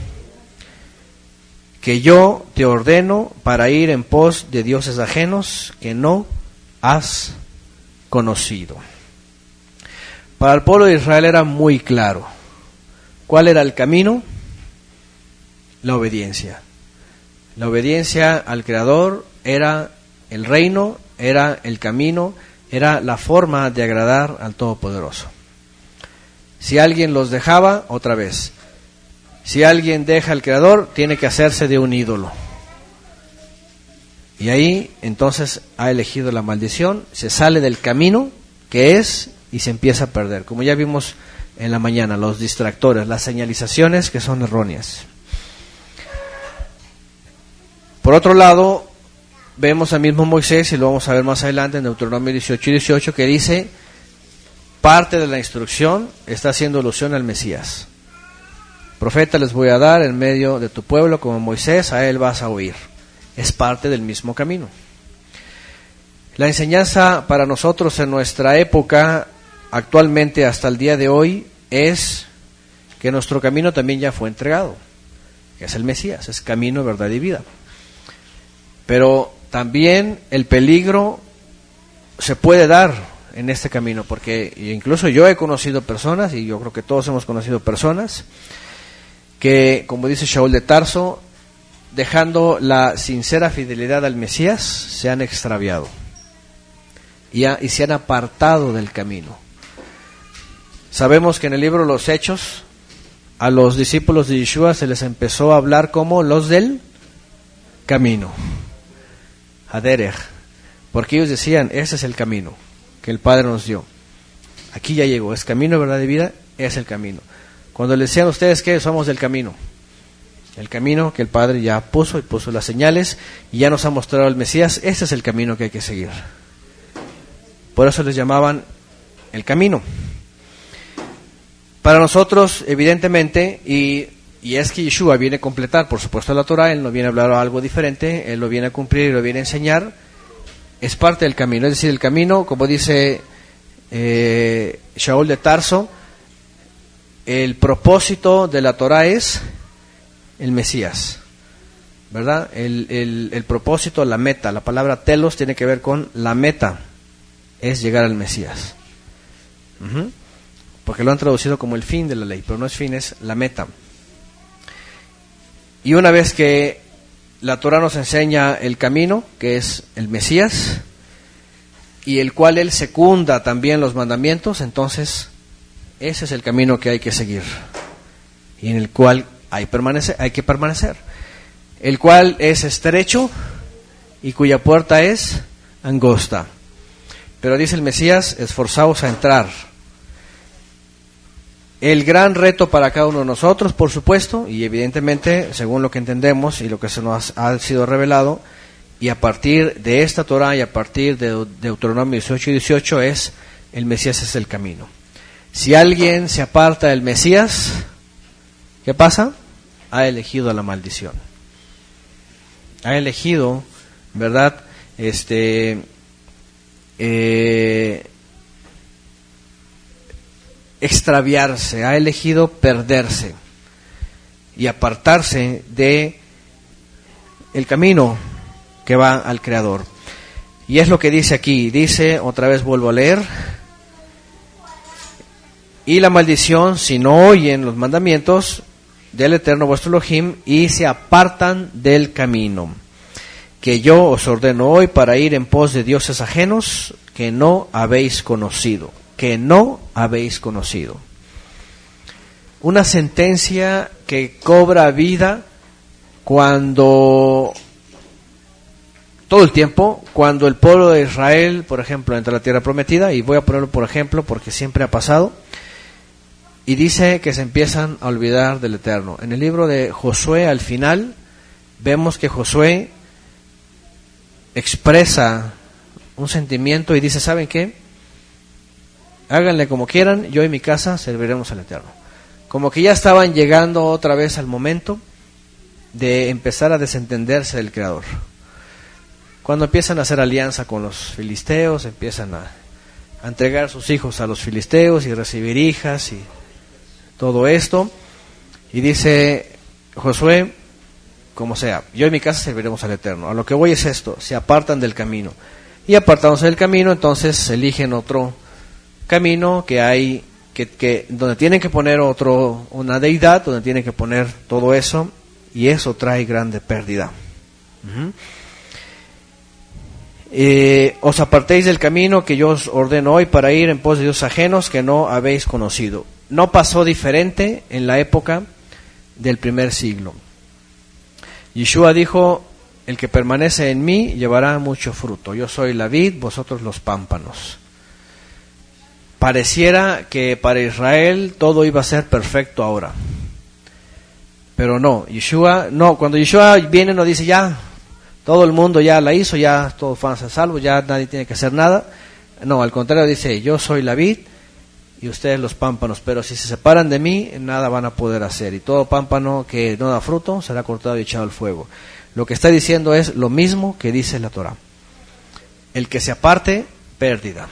que yo te ordeno para ir en pos de dioses ajenos que no has conocido. Para el pueblo de Israel era muy claro. ¿Cuál era el camino? La obediencia. La obediencia al Creador era el reino, era el camino, era la forma de agradar al Todopoderoso. Si alguien los dejaba, otra vez. Si alguien deja al Creador, tiene que hacerse de un ídolo. Y ahí, entonces, ha elegido la maldición, se sale del camino que es y se empieza a perder. Como ya vimos en la mañana, los distractores, las señalizaciones que son erróneas. Por otro lado, vemos al mismo Moisés, y lo vamos a ver más adelante en Deuteronomio dieciocho y dieciocho, que dice, parte de la instrucción está haciendo alusión al Mesías. Profeta les voy a dar en medio de tu pueblo como Moisés, a él vas a oír. Es parte del mismo camino. La enseñanza para nosotros en nuestra época, actualmente hasta el día de hoy, es que nuestro camino también ya fue entregado, que es el Mesías, es camino, verdad y vida. Pero también el peligro se puede dar en este camino, porque incluso yo he conocido personas, y yo creo que todos hemos conocido personas, que, como dice Shaul de Tarso, dejando la sincera fidelidad al Mesías, se han extraviado y, ha, y se han apartado del camino. Sabemos que en el libro Los Hechos, a los discípulos de Yeshua se les empezó a hablar como los del camino, Haderech, porque ellos decían, ese es el camino que el Padre nos dio. Aquí ya llegó, es camino, verdad y vida, es el camino. Cuando les decían a ustedes que somos del camino, el camino que el Padre ya puso y puso las señales y ya nos ha mostrado el Mesías, ese es el camino que hay que seguir. Por eso les llamaban el camino. Para nosotros, evidentemente, y, y es que Yeshua viene a completar, por supuesto, la Torah, él no viene a hablar algo diferente, él lo viene a cumplir y lo viene a enseñar, es parte del camino. Es decir, el camino, como dice eh, Shaul de Tarso, el propósito de la Torah es el Mesías, ¿verdad? El, el, el propósito, la meta, la palabra telos tiene que ver con la meta, es llegar al Mesías. Uh-huh. Porque lo han traducido como el fin de la ley, pero no es fin, es la meta. Y una vez que la Torah nos enseña el camino, que es el Mesías, y el cual él secunda también los mandamientos, entonces ese es el camino que hay que seguir y en el cual hay, permanecer, hay que permanecer, el cual es estrecho y cuya puerta es angosta. Pero dice el Mesías, esforzaos a entrar. El gran reto para cada uno de nosotros, por supuesto, y evidentemente, según lo que entendemos y lo que se nos ha sido revelado, y a partir de esta Torah y a partir de Deuteronomio dieciocho y dieciocho, es el Mesías es el camino. Si alguien se aparta del Mesías, ¿qué pasa? Ha elegido la maldición. Ha elegido, ¿verdad? Este, eh, extraviarse, ha elegido perderse y apartarse de el camino que va al Creador. Y es lo que dice aquí, dice, otra vez vuelvo a leer, y la maldición, si no oyen los mandamientos, del Eterno vuestro Elohim y se apartan del camino que yo os ordeno hoy para ir en pos de dioses ajenos que no habéis conocido, que no habéis conocido. Una sentencia que cobra vida cuando, todo el tiempo, cuando el pueblo de Israel, por ejemplo, entra a la tierra prometida, y voy a ponerlo por ejemplo porque siempre ha pasado, y dice que se empiezan a olvidar del Eterno. En el libro de Josué, al final, vemos que Josué expresa un sentimiento y dice, ¿saben qué? Háganle como quieran, yo y mi casa serviremos al Eterno. Como que ya estaban llegando otra vez al momento de empezar a desentenderse del Creador. Cuando empiezan a hacer alianza con los filisteos, empiezan a, a entregar sus hijos a los filisteos y recibir hijas y todo esto. Y dice Josué, como sea, yo y mi casa serviremos al Eterno. A lo que voy es esto, se apartan del camino. Y apartándose del camino, entonces eligen otro camino que hay, que, que donde tienen que poner otro, una deidad, donde tienen que poner todo eso, y eso trae grande pérdida. Uh-huh. Eh, os apartéis del camino que yo os ordeno hoy para ir en pos de dioses ajenos que no habéis conocido. No pasó diferente en la época del primer siglo. Yeshua dijo, el que permanece en mí llevará mucho fruto. Yo soy la vid, vosotros los pámpanos. Pareciera que para Israel todo iba a ser perfecto ahora. Pero no, Yeshua, no, cuando Yeshua viene nos dice ya, todo el mundo ya la hizo, ya todos van a ser salvos, ya nadie tiene que hacer nada. No, al contrario dice, yo soy la vid y ustedes los pámpanos, pero si se separan de mí, nada van a poder hacer. Y todo pámpano que no da fruto será cortado y echado al fuego. Lo que está diciendo es lo mismo que dice la Torah. El que se aparte, pérdida.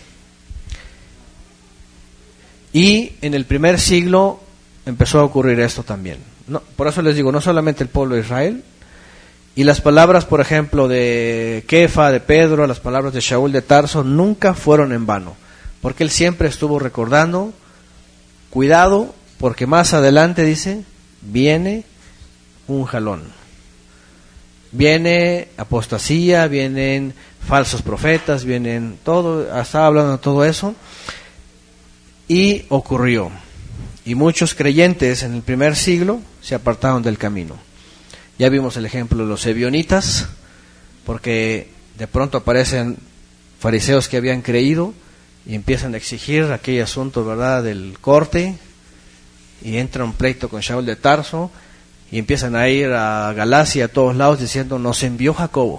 Y en el primer siglo empezó a ocurrir esto también. No, por eso les digo, no solamente el pueblo de Israel. Y las palabras, por ejemplo, de Kefa, de Pedro, las palabras de Shaul de Tarso, nunca fueron en vano. Porque él siempre estuvo recordando, cuidado, porque más adelante dice, viene un jalón. Viene apostasía, vienen falsos profetas, vienen todo, estaba hablando de todo eso. Y ocurrió. Y muchos creyentes en el primer siglo se apartaron del camino. Ya vimos el ejemplo de los ebionitas, porque de pronto aparecen fariseos que habían creído y empiezan a exigir aquel asunto, ¿verdad?, del corte, y entra un pleito con Shaul de Tarso, y empiezan a ir a Galacia, a todos lados, diciendo, nos envió Jacobo.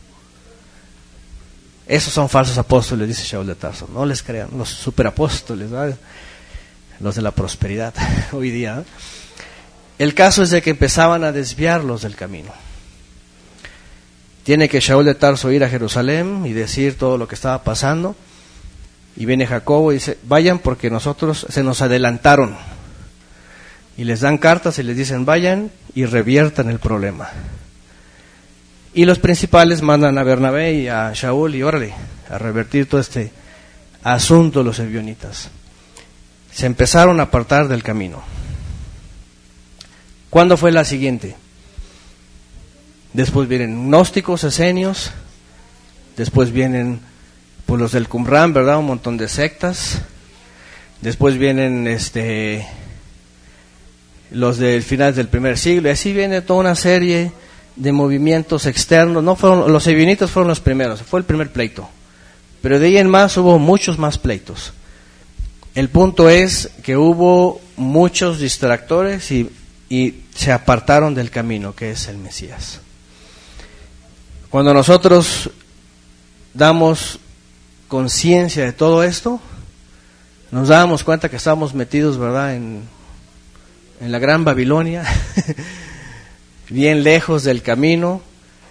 Esos son falsos apóstoles, dice Shaul de Tarso, no les crean, los superapóstoles, ¿verdad?, los de la prosperidad hoy día. El caso es de que empezaban a desviarlos del camino. Tiene que Shaul de Tarso ir a Jerusalén y decir todo lo que estaba pasando. Y viene Jacobo y dice, vayan porque nosotros se nos adelantaron. Y les dan cartas y les dicen, vayan y reviertan el problema. Y los principales mandan a Bernabé y a Shaul y órale, a revertir todo este asunto los ebionitas. Se empezaron a apartar del camino. ¿Cuándo fue la siguiente? Después vienen gnósticos, esenios, después vienen pues, los del Qumran, ¿verdad? Un montón de sectas. Después vienen este los del final del primer siglo, y así viene toda una serie de movimientos externos. No fueron los ebionitas, fueron los primeros, fue el primer pleito. Pero de ahí en más hubo muchos más pleitos. El punto es que hubo muchos distractores y y se apartaron del camino que es el Mesías. Cuando nosotros damos conciencia de todo esto, nos damos cuenta que estamos metidos, ¿verdad?, en, en la gran Babilonia, bien lejos del camino,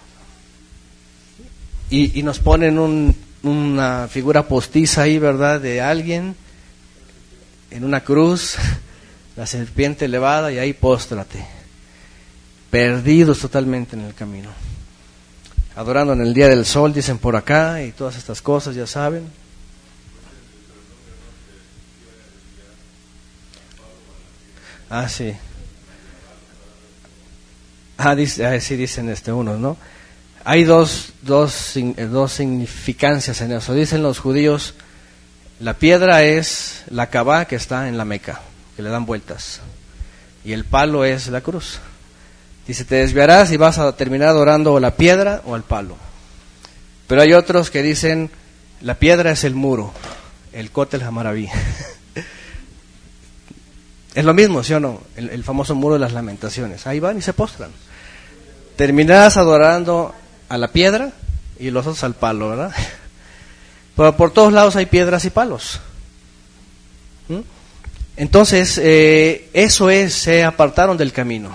y, y nos ponen un, una figura postiza ahí, ¿verdad?, de alguien en una cruz, la serpiente elevada, y ahí póstrate, perdidos totalmente en el camino, adorando en el día del sol, dicen por acá, y todas estas cosas, ya saben. Ah, sí. Ah, dice, ah, sí dicen este unos, ¿no? Hay dos, dos, dos significancias en eso. Dicen los judíos, la piedra es la Kabá que está en la Meca, que le dan vueltas. Y el palo es la cruz. Dice, te desviarás y vas a terminar adorando o la piedra o al palo. Pero hay otros que dicen, la piedra es el muro, el Kotel Hamaraví. Es lo mismo, ¿sí o no? El, el famoso muro de las lamentaciones. Ahí van y se postran. Terminarás adorando a la piedra y los otros al palo, ¿verdad? Pero por todos lados hay piedras y palos. ¿Mm? Entonces, eh, eso es, se apartaron del camino.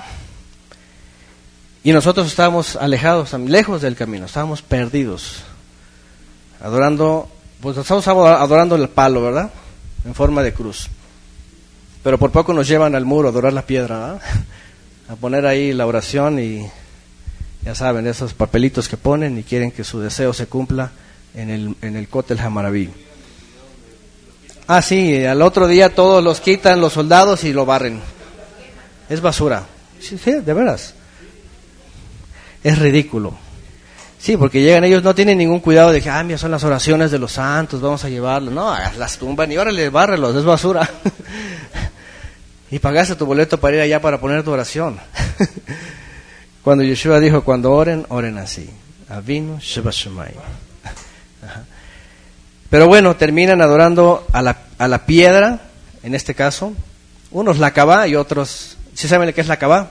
Y nosotros estábamos alejados, lejos del camino, estábamos perdidos. Adorando, pues estamos adorando el palo, ¿verdad? En forma de cruz. Pero por poco nos llevan al muro a adorar la piedra, ¿verdad? A poner ahí la oración y ya saben, esos papelitos que ponen y quieren que su deseo se cumpla en el, en el Kotel Hamaraví. Ah, sí, al otro día todos los quitan los soldados y lo barren. Es basura. Sí, sí, de veras. Es ridículo. Sí, porque llegan ellos, no tienen ningún cuidado de que, ah, mira, son las oraciones de los santos, vamos a llevarlos. No, las tumban y órale, bárrelos, es basura. Y pagaste tu boleto para ir allá para poner tu oración. Cuando Yeshua dijo, cuando oren, oren así. Avinu Sheba Shemai. Pero bueno, terminan adorando a la, a la piedra, en este caso. Unos la Kabá y otros, ¿sí saben qué es la Kabá?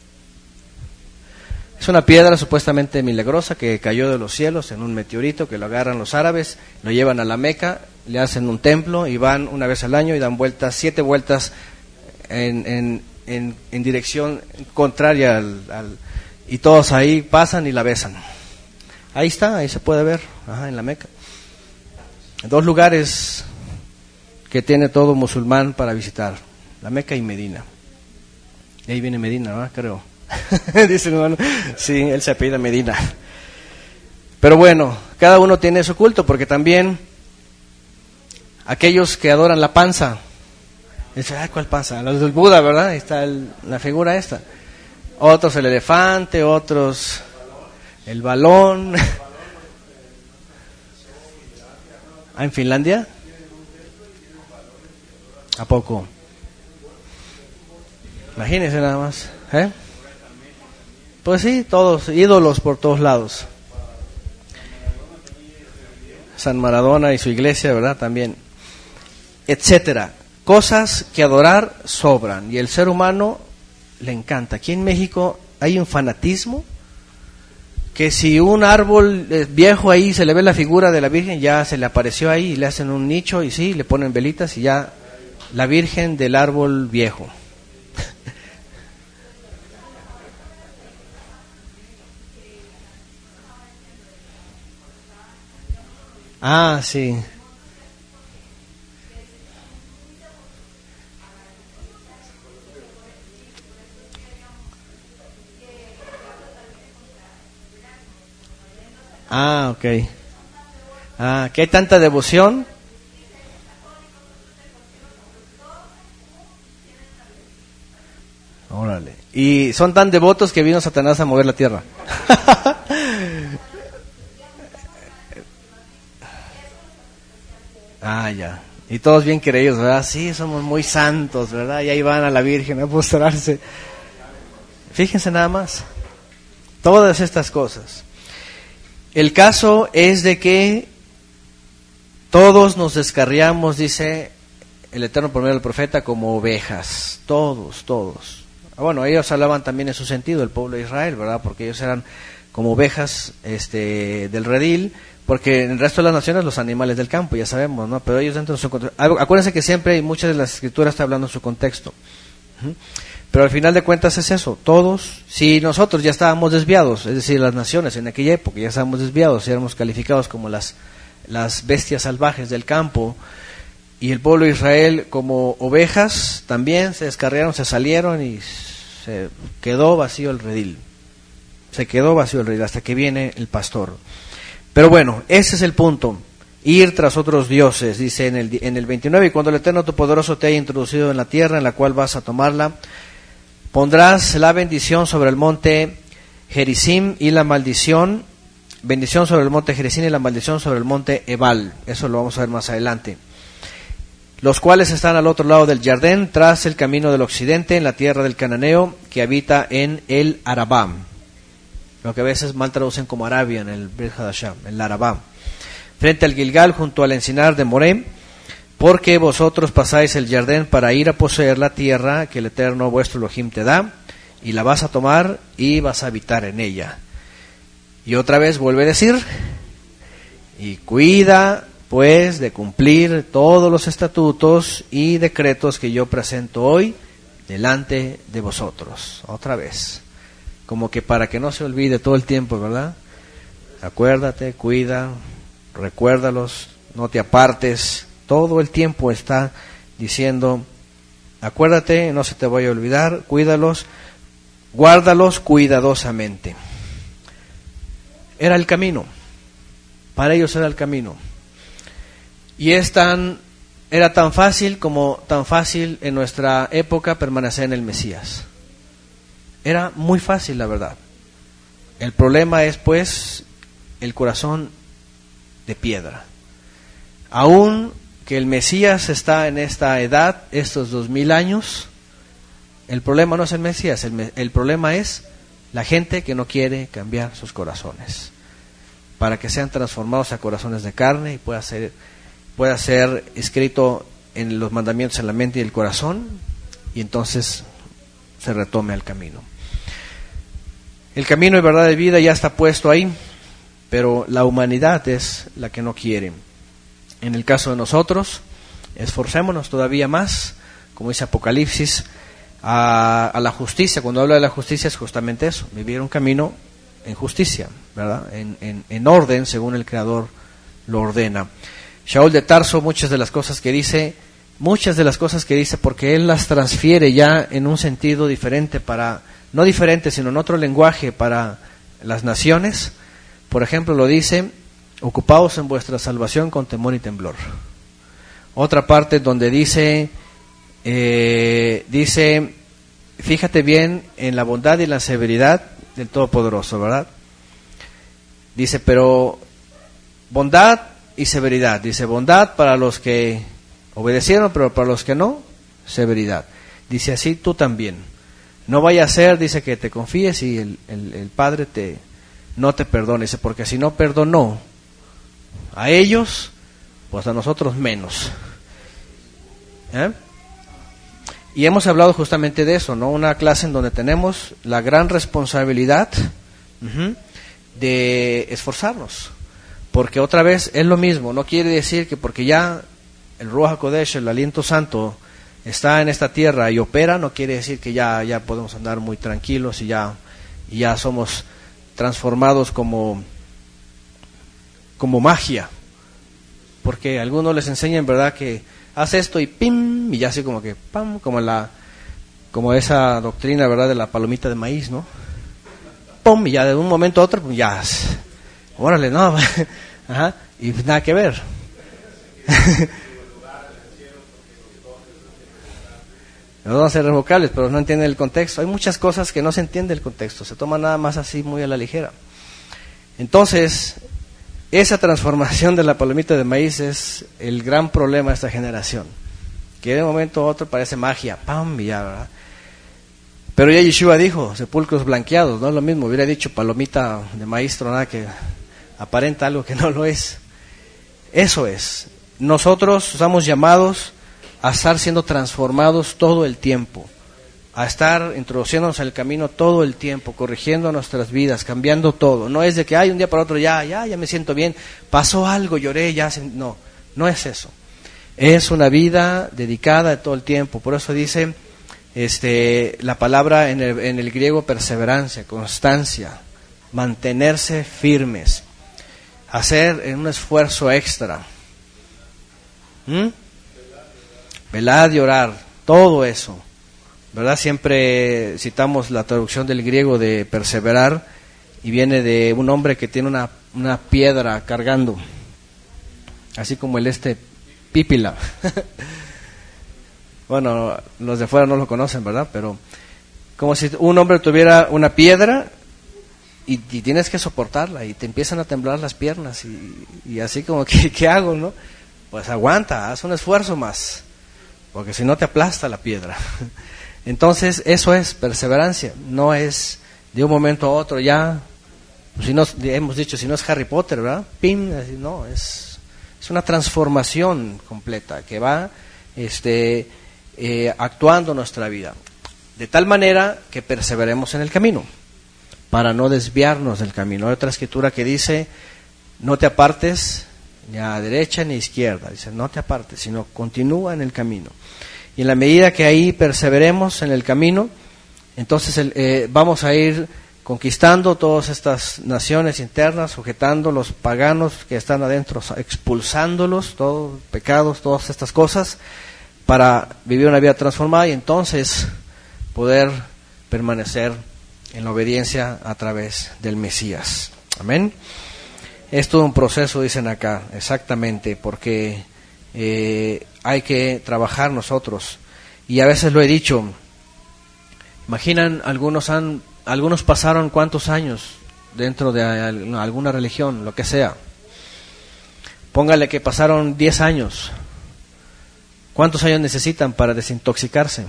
Es una piedra supuestamente milagrosa que cayó de los cielos en un meteorito que lo agarran los árabes, lo llevan a la Meca, le hacen un templo y van una vez al año y dan vueltas, siete vueltas en, en, en, en dirección contraria al, al... y todos ahí pasan y la besan. Ahí está, ahí se puede ver, ajá, en la Meca. Dos lugares que tiene todo musulmán para visitar, la Meca y Medina. De ahí viene Medina, ¿no? Creo. Dice el hermano, sí, él se apellida Medina. Pero bueno, cada uno tiene su culto, porque también aquellos que adoran la panza, dicen, ay, ¿cuál panza? Los del Buda, ¿verdad? Ahí está el, la figura esta. Otros el elefante, otros el balón. ¿Ah, en Finlandia? ¿A poco? Imagínense nada más, ¿eh? Pues sí, todos, ídolos por todos lados. San Maradona y su iglesia, ¿verdad? También. Etcétera. Cosas que adorar sobran. Y el ser humano le encanta. Aquí en México hay un fanatismo que si un árbol viejo ahí se le ve la figura de la Virgen, ya se le apareció ahí y le hacen un nicho y sí, le ponen velitas y ya la Virgen del árbol viejo. Ah, sí. Ah, ok. Ah, que hay tanta devoción. Órale. Y son tan devotos que vino Satanás a mover la tierra. Ah, ya. Y todos bien creídos, ¿verdad? Sí, somos muy santos, ¿verdad? Y ahí van a la Virgen a postrarse. Fíjense nada más. Todas estas cosas. El caso es de que todos nos descarriamos, dice el Eterno por medio del profeta, como ovejas. Todos, todos. Bueno, ellos hablaban también en su sentido, el pueblo de Israel, ¿verdad? Porque ellos eran como ovejas este, del redil, porque en el resto de las naciones los animales del campo, ya sabemos, ¿no? Pero ellos dentro de su contexto. Acuérdense que siempre y muchas de las escrituras está hablando en su contexto. ¿Mm? Pero al final de cuentas es eso, todos, si nosotros ya estábamos desviados, es decir, las naciones en aquella época ya estábamos desviados, y éramos calificados como las, las bestias salvajes del campo, y el pueblo de Israel como ovejas, también se descarriaron, se salieron y se quedó vacío el redil. Se quedó vacío el redil hasta que viene el pastor. Pero bueno, ese es el punto. Ir tras otros dioses, dice en el, en el veintinueve, y cuando el Eterno tu poderoso te haya introducido en la tierra en la cual vas a tomarla, Pondrás la bendición sobre el monte Gerizim y la maldición, bendición sobre el monte Gerizim y la maldición sobre el monte Ebal. Eso lo vamos a ver más adelante. Los cuales están al otro lado del Jardín, tras el camino del occidente, en la tierra del cananeo, que habita en el Arabá. Lo que a veces mal traducen como Arabia, en el Bir Hadashah, el Arabá. Frente al Gilgal, junto al encinar de Moré, porque vosotros pasáis el Jardín para ir a poseer la tierra que el Eterno vuestro Elohim te da, y la vas a tomar y vas a habitar en ella. Y otra vez vuelve a decir, y cuida pues de cumplir todos los estatutos y decretos que yo presento hoy delante de vosotros. Otra vez, como que para que no se olvide todo el tiempo, ¿verdad? Acuérdate, cuida, recuérdalos, no te apartes. Todo el tiempo está diciendo, acuérdate, no se te vaya a olvidar, cuídalos, guárdalos cuidadosamente. Era el camino, para ellos era el camino. Y es tan, era tan fácil como tan fácil en nuestra época permanecer en el Mesías. Era muy fácil, la verdad. El problema es, pues, el corazón de piedra. Aún que el Mesías está en esta edad, estos dos mil años, el problema no es el Mesías, el, el problema es la gente que no quiere cambiar sus corazones, para que sean transformados a corazones de carne y pueda ser, pueda ser escrito en los mandamientos en la mente y el corazón, y entonces se retome el camino. El camino de verdad de vida ya está puesto ahí, pero la humanidad es la que no quiere. En el caso de nosotros, esforcémonos todavía más, como dice Apocalipsis, a, a la justicia. Cuando habla de la justicia es justamente eso, vivir un camino en justicia, ¿verdad? En, en, en orden, según el Creador lo ordena. Shaul de Tarso, muchas de las cosas que dice, muchas de las cosas que dice, porque él las transfiere ya en un sentido diferente para, no diferente, sino en otro lenguaje para las naciones. Por ejemplo, lo dice, ocupaos en vuestra salvación con temor y temblor. Otra parte donde dice, eh, dice, fíjate bien en la bondad y la severidad del Todopoderoso, ¿verdad? Dice, pero bondad y severidad. Dice, bondad para los que obedecieron, pero para los que no, severidad. Dice, así tú también. No vaya a ser, dice, que te confíes y el, el, el Padre te no te perdone. Dice, porque si no perdonó a ellos, pues a nosotros menos. ¿Eh? Y hemos hablado justamente de eso, ¿no? Una clase en donde tenemos la gran responsabilidad uh-huh, de esforzarnos. Porque otra vez es lo mismo, no quiere decir que porque ya el Ruach HaKodesh, el aliento santo, está en esta tierra y opera, no quiere decir que ya, ya podemos andar muy tranquilos y ya, y ya somos transformados como, como magia. Porque a algunos les enseñan, ¿verdad?, que haz esto y pim, y ya así como que pam, como la, como esa doctrina, ¿verdad?, de la palomita de maíz, ¿no? Pum, y ya de un momento a otro, pues ya, órale, no, ajá, y nada que ver. Los dones ser vocales, pero no entienden el contexto. Hay muchas cosas que no se entiende el contexto, se toma nada más así muy a la ligera. Entonces, esa transformación de la palomita de maíz es el gran problema de esta generación, que de un momento a otro parece magia, pam, y ya, ¿verdad? Pero ya Yeshua dijo, sepulcros blanqueados, no es lo mismo, hubiera dicho palomita de maíz tronada que aparenta algo que no lo es. Eso es, nosotros estamos llamados a estar siendo transformados todo el tiempo, a estar introduciéndonos en el camino todo el tiempo, corrigiendo nuestras vidas, cambiando todo. No es de que hay un día para otro ya, ya, ya me siento bien, pasó algo, lloré, ya, se... no, no es eso. Es una vida dedicada de todo el tiempo. Por eso dice este, la palabra en el, en el griego perseverancia, constancia, mantenerse firmes, hacer en un esfuerzo extra. ¿Mm? Velar y orar, todo eso, ¿verdad? Siempre citamos la traducción del griego de perseverar y viene de un hombre que tiene una, una piedra cargando, así como el este Pípila. Bueno, los de fuera no lo conocen, ¿verdad? Pero como si un hombre tuviera una piedra y, y tienes que soportarla y te empiezan a temblar las piernas y, y así como que, ¿qué hago, no? Pues aguanta, haz un esfuerzo más, porque si no te aplasta la piedra. Entonces eso es perseverancia, no es de un momento a otro ya, si no, hemos dicho, si no es Harry Potter, ¿verdad? Pim, así, no, es, es una transformación completa que va este, eh, actuando en nuestra vida, de tal manera que perseveremos en el camino, para no desviarnos del camino. Hay otra escritura que dice, no te apartes ni a derecha ni a izquierda, dice, no te apartes, sino continúa en el camino. Y en la medida que ahí perseveremos en el camino, entonces el, eh, vamos a ir conquistando todas estas naciones internas, sujetando los paganos que están adentro, expulsándolos, todos pecados, todas estas cosas, para vivir una vida transformada y entonces poder permanecer en la obediencia a través del Mesías. Amén. Es todo un proceso, dicen acá, exactamente, porque eh, hay que trabajar nosotros. Y a veces lo he dicho, imaginan, algunos han, algunos pasaron cuántos años dentro de alguna religión, lo que sea. Póngale que pasaron diez años. ¿Cuántos años necesitan para desintoxicarse?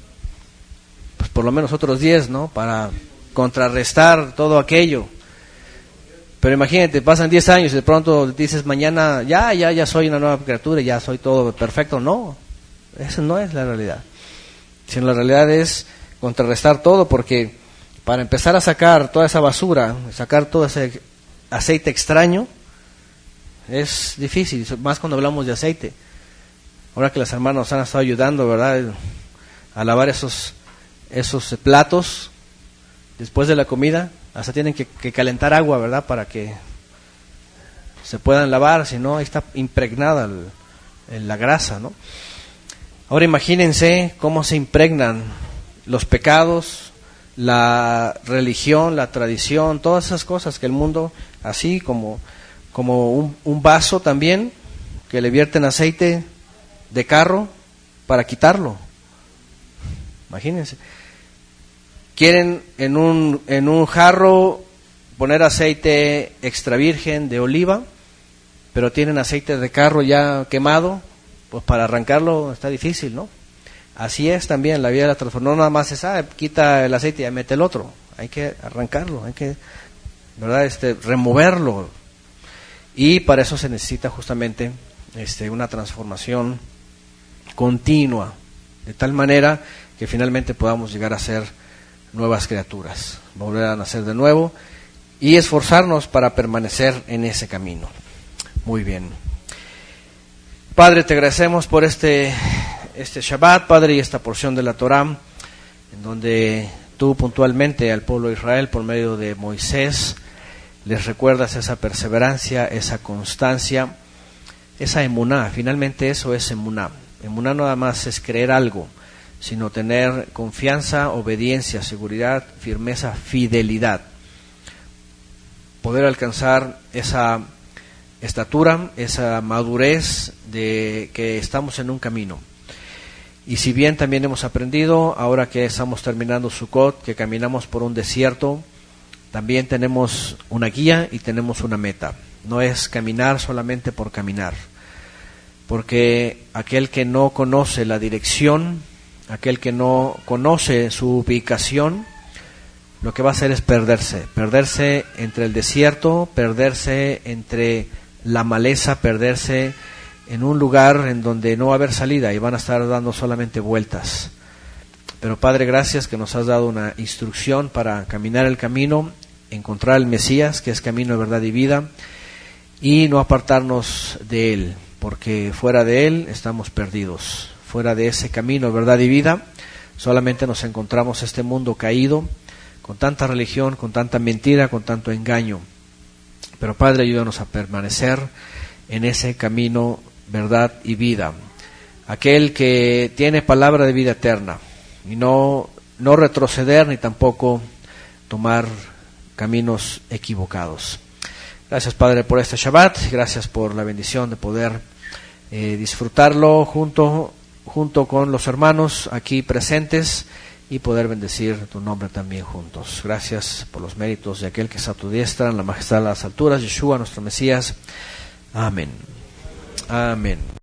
Pues por lo menos otros diez, ¿no? Para contrarrestar todo aquello. Pero imagínate, pasan diez años y de pronto dices mañana, ya, ya, ya soy una nueva criatura, ya soy todo perfecto. No, eso no es la realidad. Sino la realidad es contrarrestar todo, porque para empezar a sacar toda esa basura, sacar todo ese aceite extraño, es difícil, más cuando hablamos de aceite. Ahora que las hermanas nos han estado ayudando, ¿verdad?, a lavar esos, esos platos después de la comida, hasta tienen que, que calentar agua, ¿verdad?, para que se puedan lavar, si no, ahí está impregnada el, el, la grasa, ¿no? Ahora imagínense cómo se impregnan los pecados, la religión, la tradición, todas esas cosas que el mundo, así como, como un, un vaso también, que le vierten aceite de carro para quitarlo. Imagínense. Quieren en un, en un jarro poner aceite extra virgen de oliva, pero tienen aceite de carro ya quemado, pues para arrancarlo está difícil, ¿no? Así es también la vida de la transformación, no nada más es, ah, quita el aceite y mete el otro, hay que arrancarlo, hay que, ¿verdad?, este, removerlo, y para eso se necesita justamente este, una transformación continua, de tal manera que finalmente podamos llegar a ser nuevas criaturas, volver a nacer de nuevo y esforzarnos para permanecer en ese camino. Muy bien. Padre, te agradecemos por este, este Shabbat, Padre, y esta porción de la Torá, en donde tú puntualmente al pueblo de Israel, por medio de Moisés, les recuerdas esa perseverancia, esa constancia, esa emuná. Finalmente eso es emuná. Emuná no nada más es creer algo, sino tener confianza, obediencia, seguridad, firmeza, fidelidad. Poder alcanzar esa estatura, esa madurez de que estamos en un camino. Y si bien también hemos aprendido, ahora que estamos terminando Sukkot, que caminamos por un desierto, también tenemos una guía y tenemos una meta. No es caminar solamente por caminar, porque aquel que no conoce la dirección, aquel que no conoce su ubicación, lo que va a hacer es perderse, perderse entre el desierto, perderse entre la maleza, perderse en un lugar en donde no va a haber salida y van a estar dando solamente vueltas. Pero Padre, gracias que nos has dado una instrucción para caminar el camino, encontrar el Mesías, que es camino de verdad y vida, y no apartarnos de Él, porque fuera de Él estamos perdidos. Fuera de ese camino, verdad y vida, solamente nos encontramos este mundo caído, con tanta religión, con tanta mentira, con tanto engaño. Pero Padre, ayúdanos a permanecer en ese camino, verdad y vida. Aquel que tiene palabra de vida eterna, y no, no retroceder ni tampoco tomar caminos equivocados. Gracias, Padre, por este Shabbat, gracias por la bendición de poder eh, disfrutarlo junto junto con los hermanos aquí presentes y poder bendecir tu nombre también juntos. Gracias por los méritos de aquel que está a tu diestra, en la majestad de las alturas, Yeshua, nuestro Mesías. Amén. Amén.